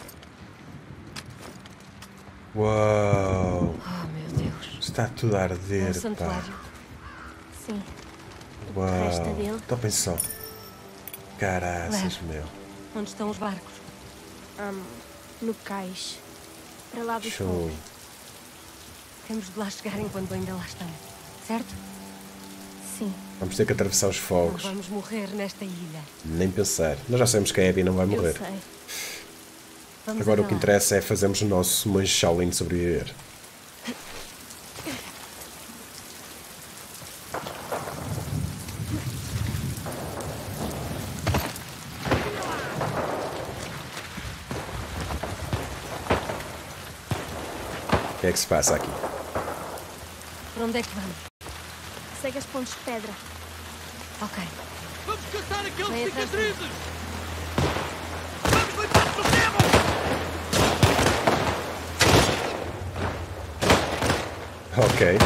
Uau! Oh, meu Deus. Está tudo a arder, É um pá. santuário. Sim. Uau! Resta dele. Então pensou. Caraças, Leve. meu. Onde estão os barcos? No cais. Para lá dos Show. fogos. Temos de lá chegar enquanto ainda lá estamos. Certo? Sim. Vamos ter que atravessar os Não fogos. vamos morrer nesta ilha. Nem pensar. Nós já sabemos que a Abby não vai morrer. Eu sei. Vamos Agora o até que lá. interessa é fazermos o nosso monge Shaolin sobreviver. O que é que se passa aqui? Por onde é que vamos? Segue as pontes de pedra. Ok. Vamos caçar aqueles Vem atrás de mim. cicatrizes! Vamos lutar pelo demo! Ok.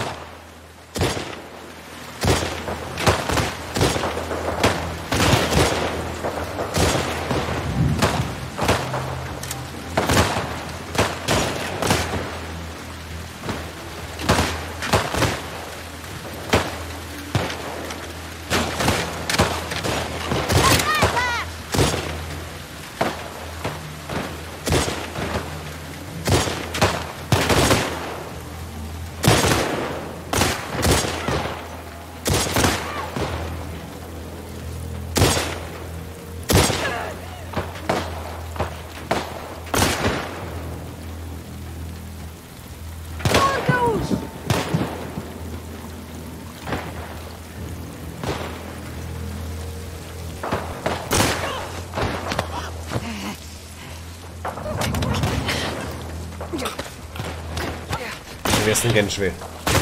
Deixa eu ver se ninguém nos vê.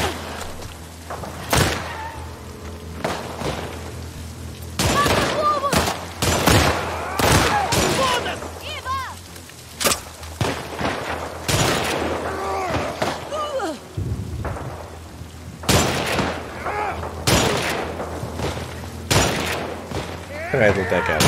Credo, até cara.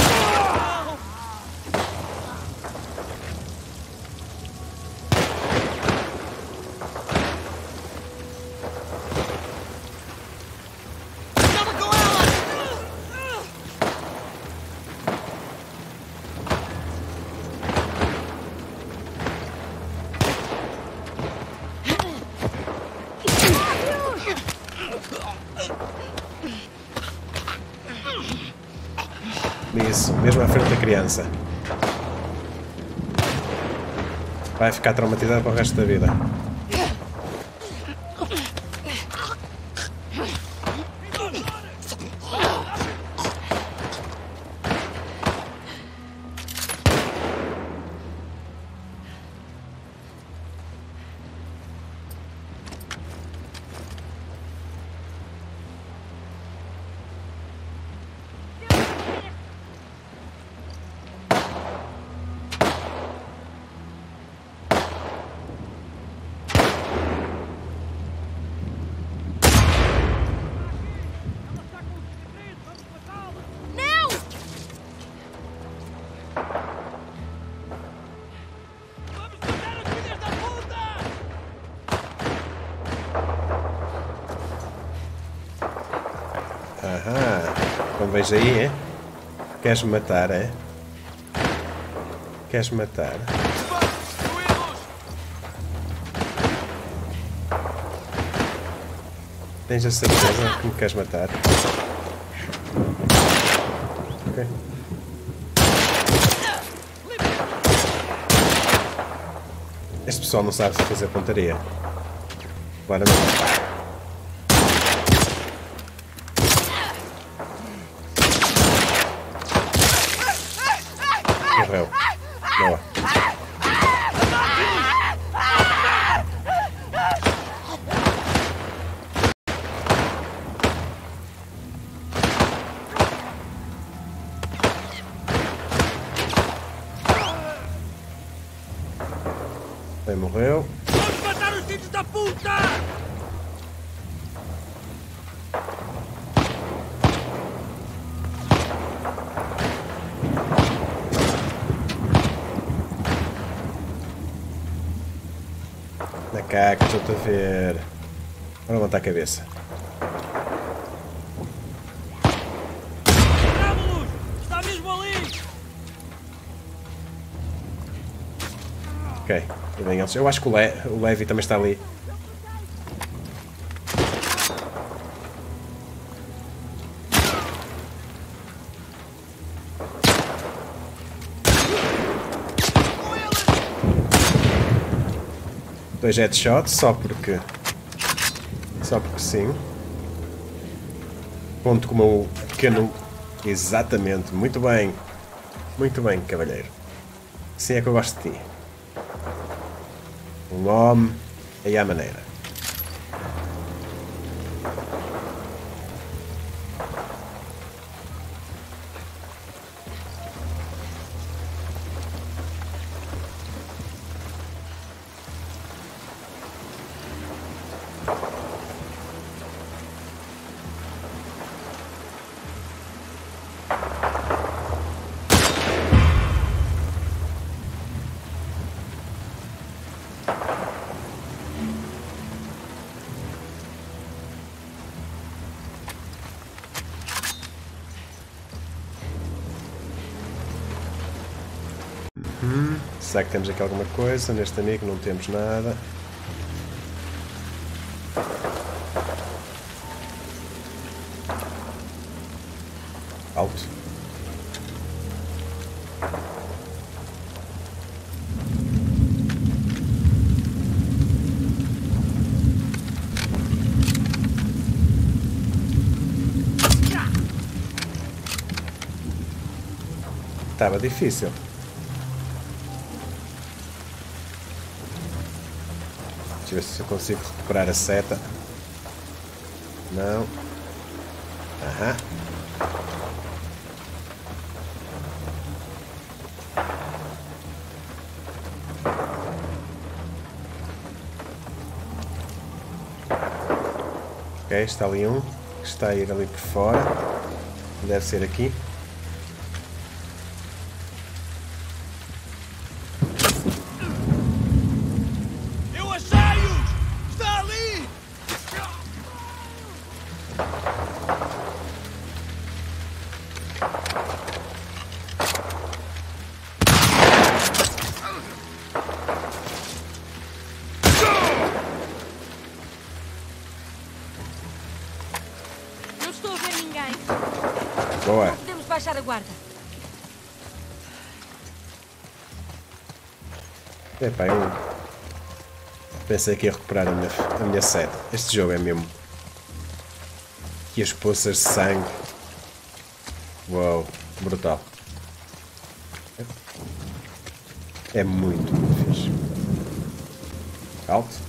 Isso, mesmo à frente da criança. Vai ficar traumatizado para o resto da vida. Aham, então veja aí, é? Queres-me matar, é? Queres-me matar? Tens a certeza que me queres matar? Ok. Este pessoal não sabe fazer pontaria. Claramente. Morreu. Boa. Bem, morreu. Vamos matar os filhos da puta! Na caca, estou-te a ver. Vou levantar a cabeça. Vamos! Está mesmo ali! Ok, e bem eles. Eu acho que o Levi também está ali. Dois headshots, só porque sim. Ponto como o pequeno. Exatamente, muito bem, cavalheiro. Assim é que eu gosto de ti. Um homem aí à maneira. Será que temos aqui alguma coisa? Neste amigo não temos nada. Alto. Estava difícil. Deixa eu ver se eu consigo recuperar a seta. Não. Aham. Ok, está ali um que está a ir ali por fora. Deve ser aqui. Eu achei-os! Está ali! Não estou a ver ninguém. Boa. Podemos baixar a guarda. Epá, eu pensei que ia recuperar a minha seta. Este jogo é mesmo. E as poças de sangue. Uau, brutal. É muito fixe. Alto.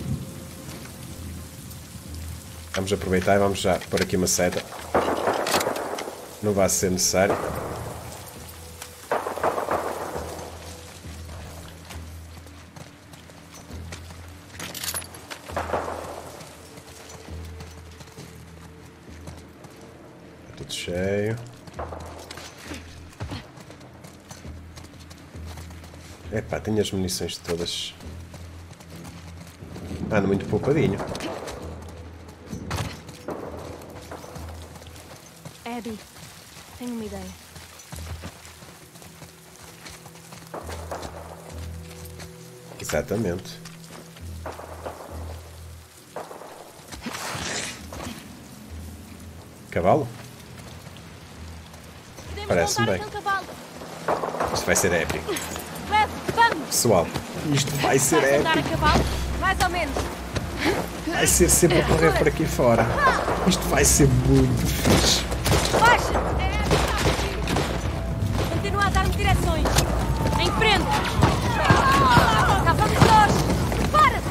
Vamos aproveitar e vamos já pôr aqui uma seta. Não vai ser necessário. Está tudo cheio. Epá, tenho as munições todas. Ando muito poupadinho. Abby, tenho uma ideia. Exatamente. Cavalo? Parece-me voltar bem. aquele cavalo. Isto vai ser épico. Leve, vamos. Pessoal, isto vai ser Vais andar a épico. cavalo? Mais ou menos. Vai ser sempre a correr por aqui fora. Isto vai ser muito fixe. Baixa! Continua a dar-me direções. Em frente. Cá vamos nós! Para-se!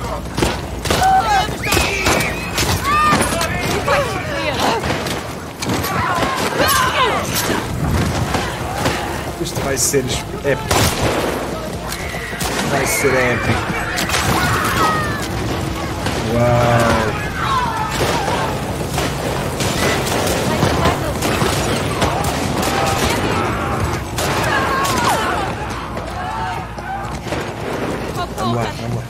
Isto vai ser épico. Vai ser épico. Uau! Vamos lá, vamos lá.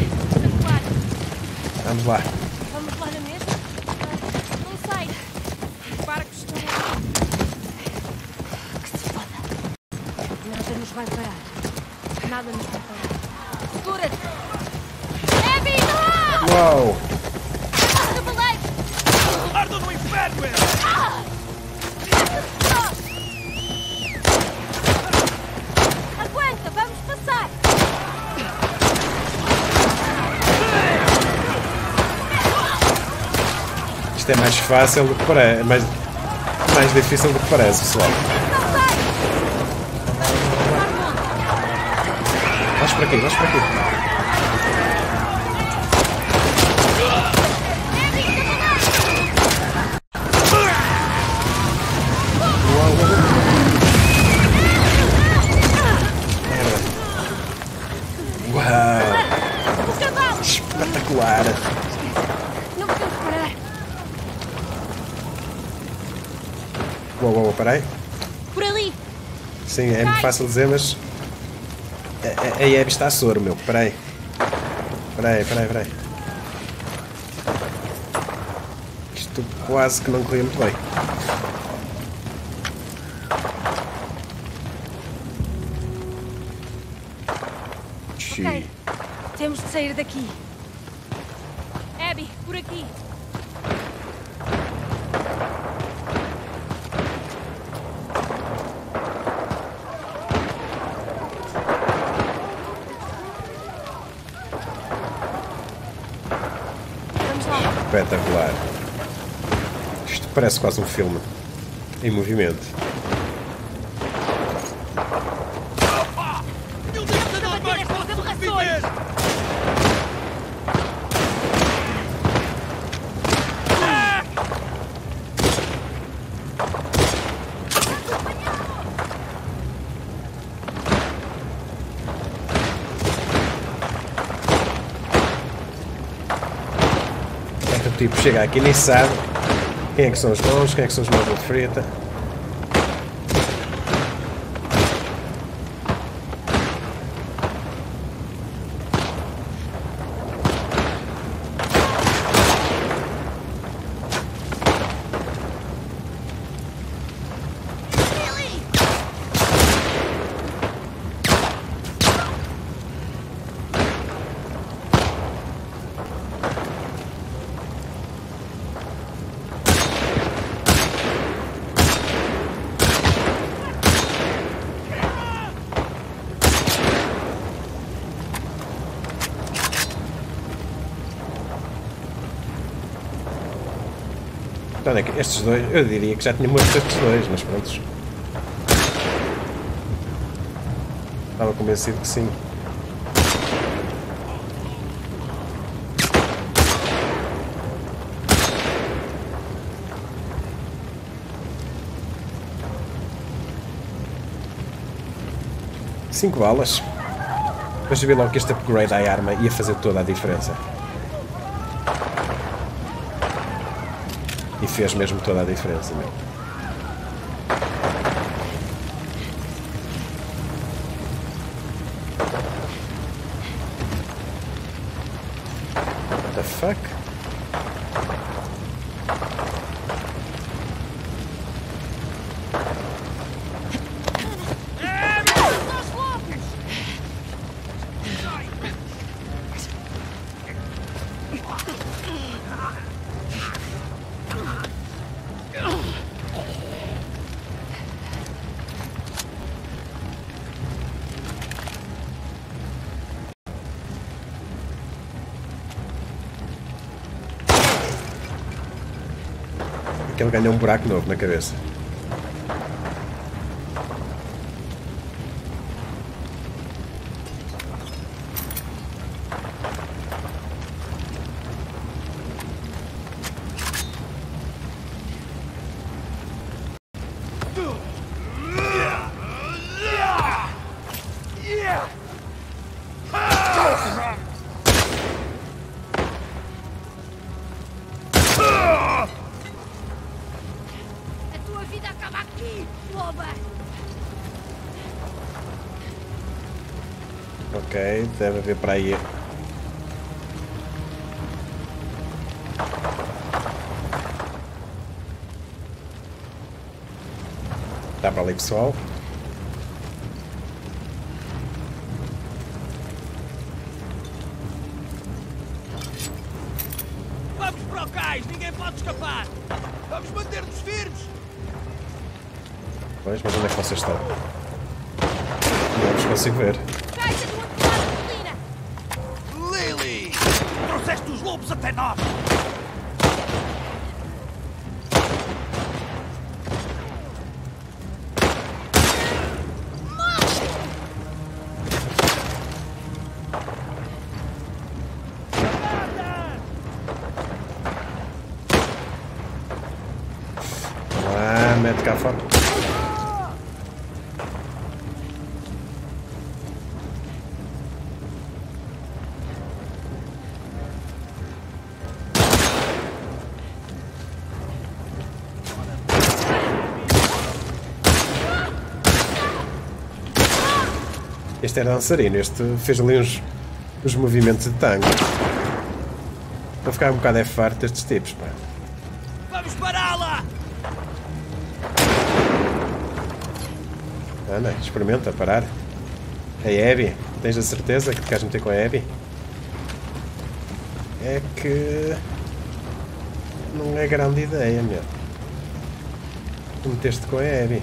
Vamos lá. Vamos lá na mesma? Não sei. Para que estou. Nada nos vai parar. Nada nos vai parar. Segura-te! Abby! Uau! Cavaleiro! Ardo no inferno! Aguenta, vamos passar! Isto é mais fácil do que parece. Mais difícil do que parece, pessoal. Vais para aqui, vais para aqui. Uau! Espetacular! Não podemos parar! Uau, peraí. Por ali! Sim, é muito fácil dizer, mas a Abby está a soro, meu. Peraí. Isto quase que não corria muito bem. Ok, temos de sair daqui. Abby, por aqui! Vamos lá. Espetacular. Isto parece quase um filme em movimento. Bater estas aberrações! É que o tipo chega aqui e nem sabe quem é que são os bons, quem é que são os maus de frita. Então é que estes dois, eu diria que já tinha morto estes dois, mas pronto. Estava convencido que sim. Cinco balas. Depois vi logo que este upgrade à arma ia fazer toda a diferença. E fez mesmo toda a diferença, meu. What the fuck? que ele ganha um buraco novo na cabeça. Ok, deve haver para aí. Dá para ali, pessoal. Vamos para o cais, ninguém pode escapar. Vamos manter-nos firmes. Pois, mas onde é que vocês estão? Não vos consigo ver. Caixa do outro lado, colina! Lily! Trouxeste os lobos até nós! Ah, mete cá fora. Este era dançarino, este fez ali uns movimentos de tango. Vou ficar um bocado farto destes tipos, pá. Vamos pará-la! Anda, experimenta parar. A Abby, tens a certeza que te queres meter com a Abby? É que não é grande ideia, meu. Tu meteste com a Abby.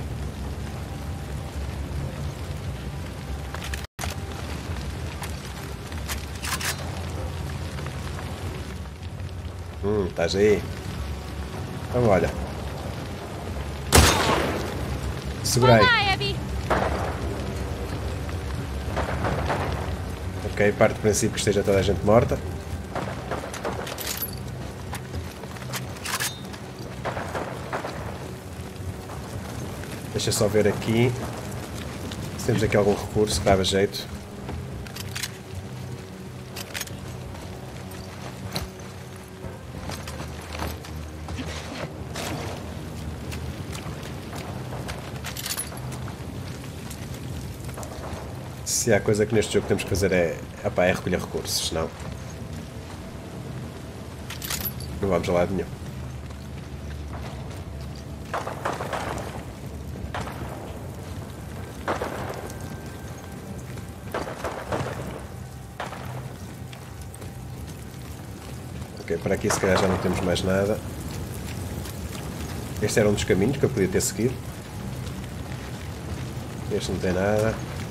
Estás aí. Então olha. Segura aí. Olá, Abby! Ok, parte do princípio que esteja toda a gente morta. Deixa só ver aqui se temos aqui algum recurso que dava jeito. Se há coisa que neste jogo temos que fazer é recolher recursos, senão não vamos a lado nenhum. Ok, para aqui se calhar já não temos mais nada. Este era um dos caminhos que eu podia ter seguido. Este não tem nada.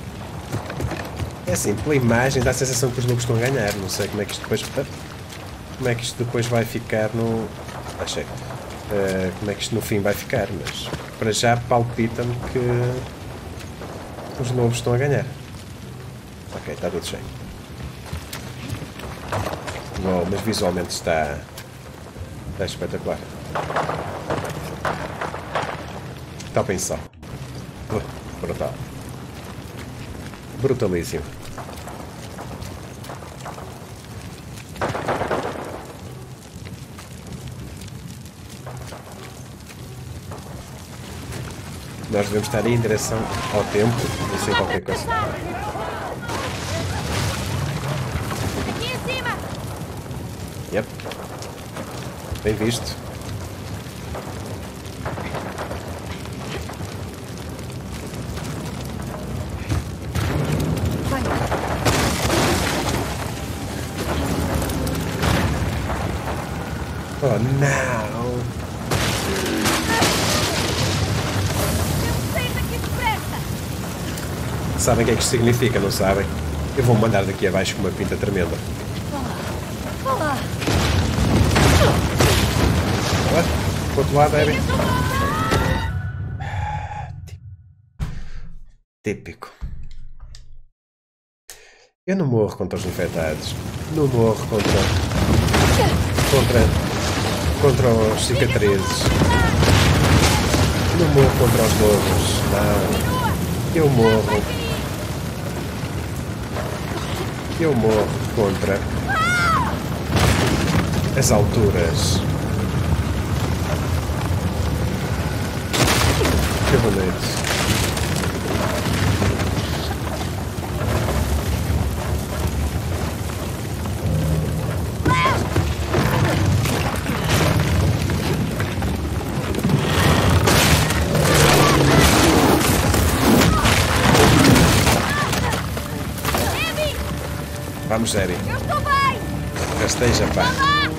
É assim, pela imagem dá a sensação que os lobos estão a ganhar. Não sei como é que isto depois... Como é que isto depois vai ficar no... Achei. Como é que isto no fim vai ficar, mas... Para já palpita-me que... Os lobos estão a ganhar. Ok, está tudo cheio. Bom, mas visualmente está... Está espetacular. Está bem só. Brutal. Brutalíssimo. Nós devemos estar em direção ao templo, não sei qualquer coisa. Aqui em cima! Yep. Bem visto. Oh não! Sabem o que é que isto significa, não sabem? Eu vou mandar daqui abaixo com uma pinta tremenda. Olá! Olha, quanto lá, Debbie. Típico. Eu não morro contra os infectados. Não morro contra os cicatrizes. Não morro contra os lobos. Não. Eu morro contra as alturas. Que bonito. Vamos, Zeri. Eu estou bem! Rasteja, pá.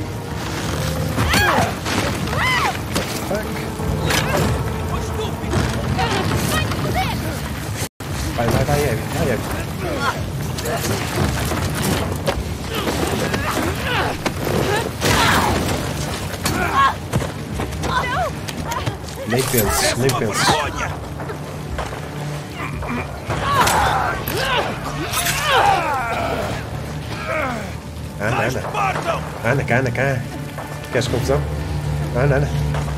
Vai, Abby. Vai, Abby. Nem penses. Anda cá. Queres confusão? Anda.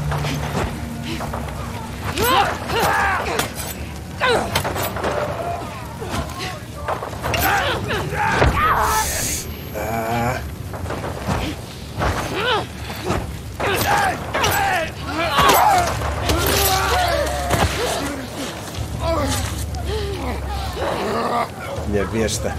Minha besta.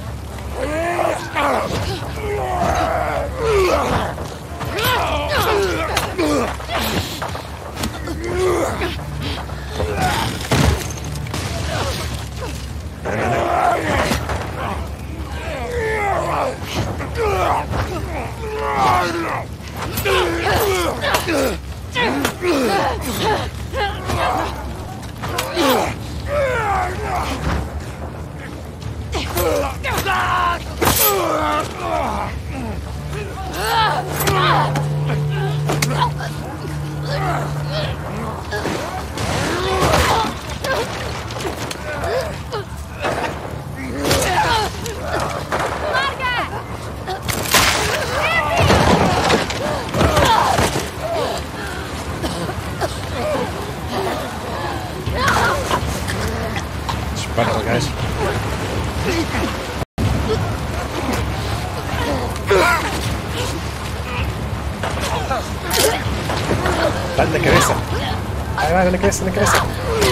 Dispara, gajo. Dá-lhe na cabeça. Vai, na cabeça.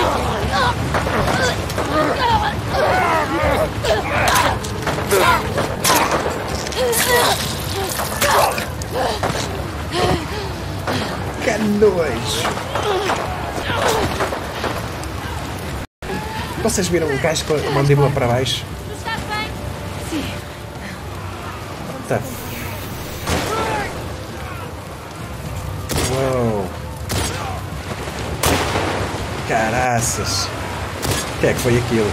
Que nojo. Vocês viram um gajo com a mandíbula para baixo? Tu estás bem? Sim. Tá. Uou. Caraças. O que é que foi aquilo?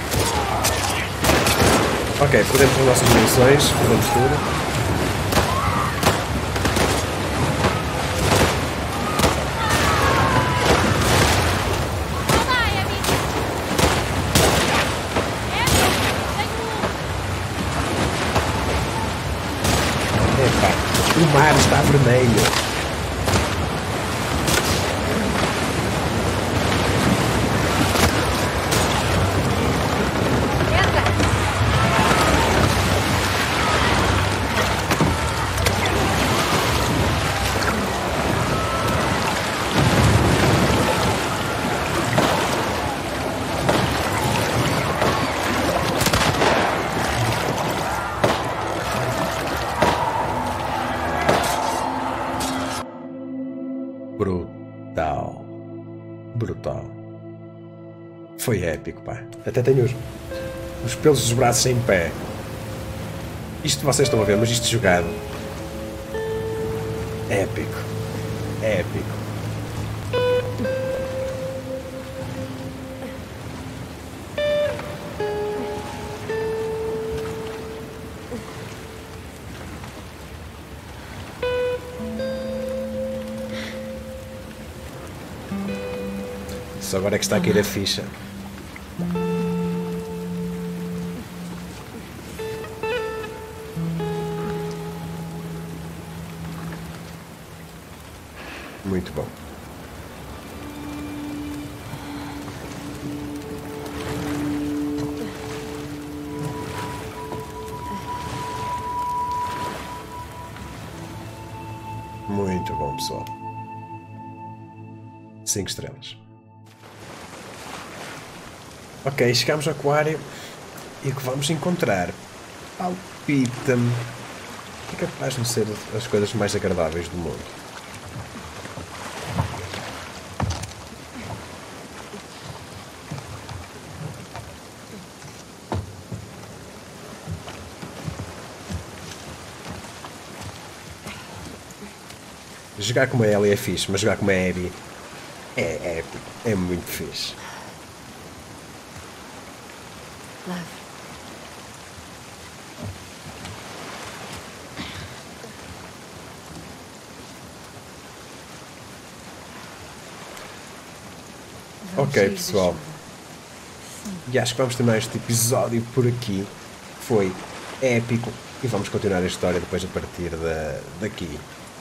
Ok, perdemos as nossas munições, perdemos tudo. O mar está vermelho. Brutal. Foi épico, pá. Até tenho os pelos dos braços em pé. Isto vocês estão a ver, mas isto jogado. Épico. Só agora é que está a cair a ficha. Muito bom. Muito bom, pessoal. 5 estrelas. Ok, chegamos ao aquário e o que vamos encontrar palpita-me que é capaz de ser as coisas mais agradáveis do mundo. Jogar como a Ellie é fixe, mas jogar como a Abby é muito fixe. Love. Ok, pessoal. E acho que vamos terminar este episódio por aqui. Foi épico. E vamos continuar a história depois a partir daqui.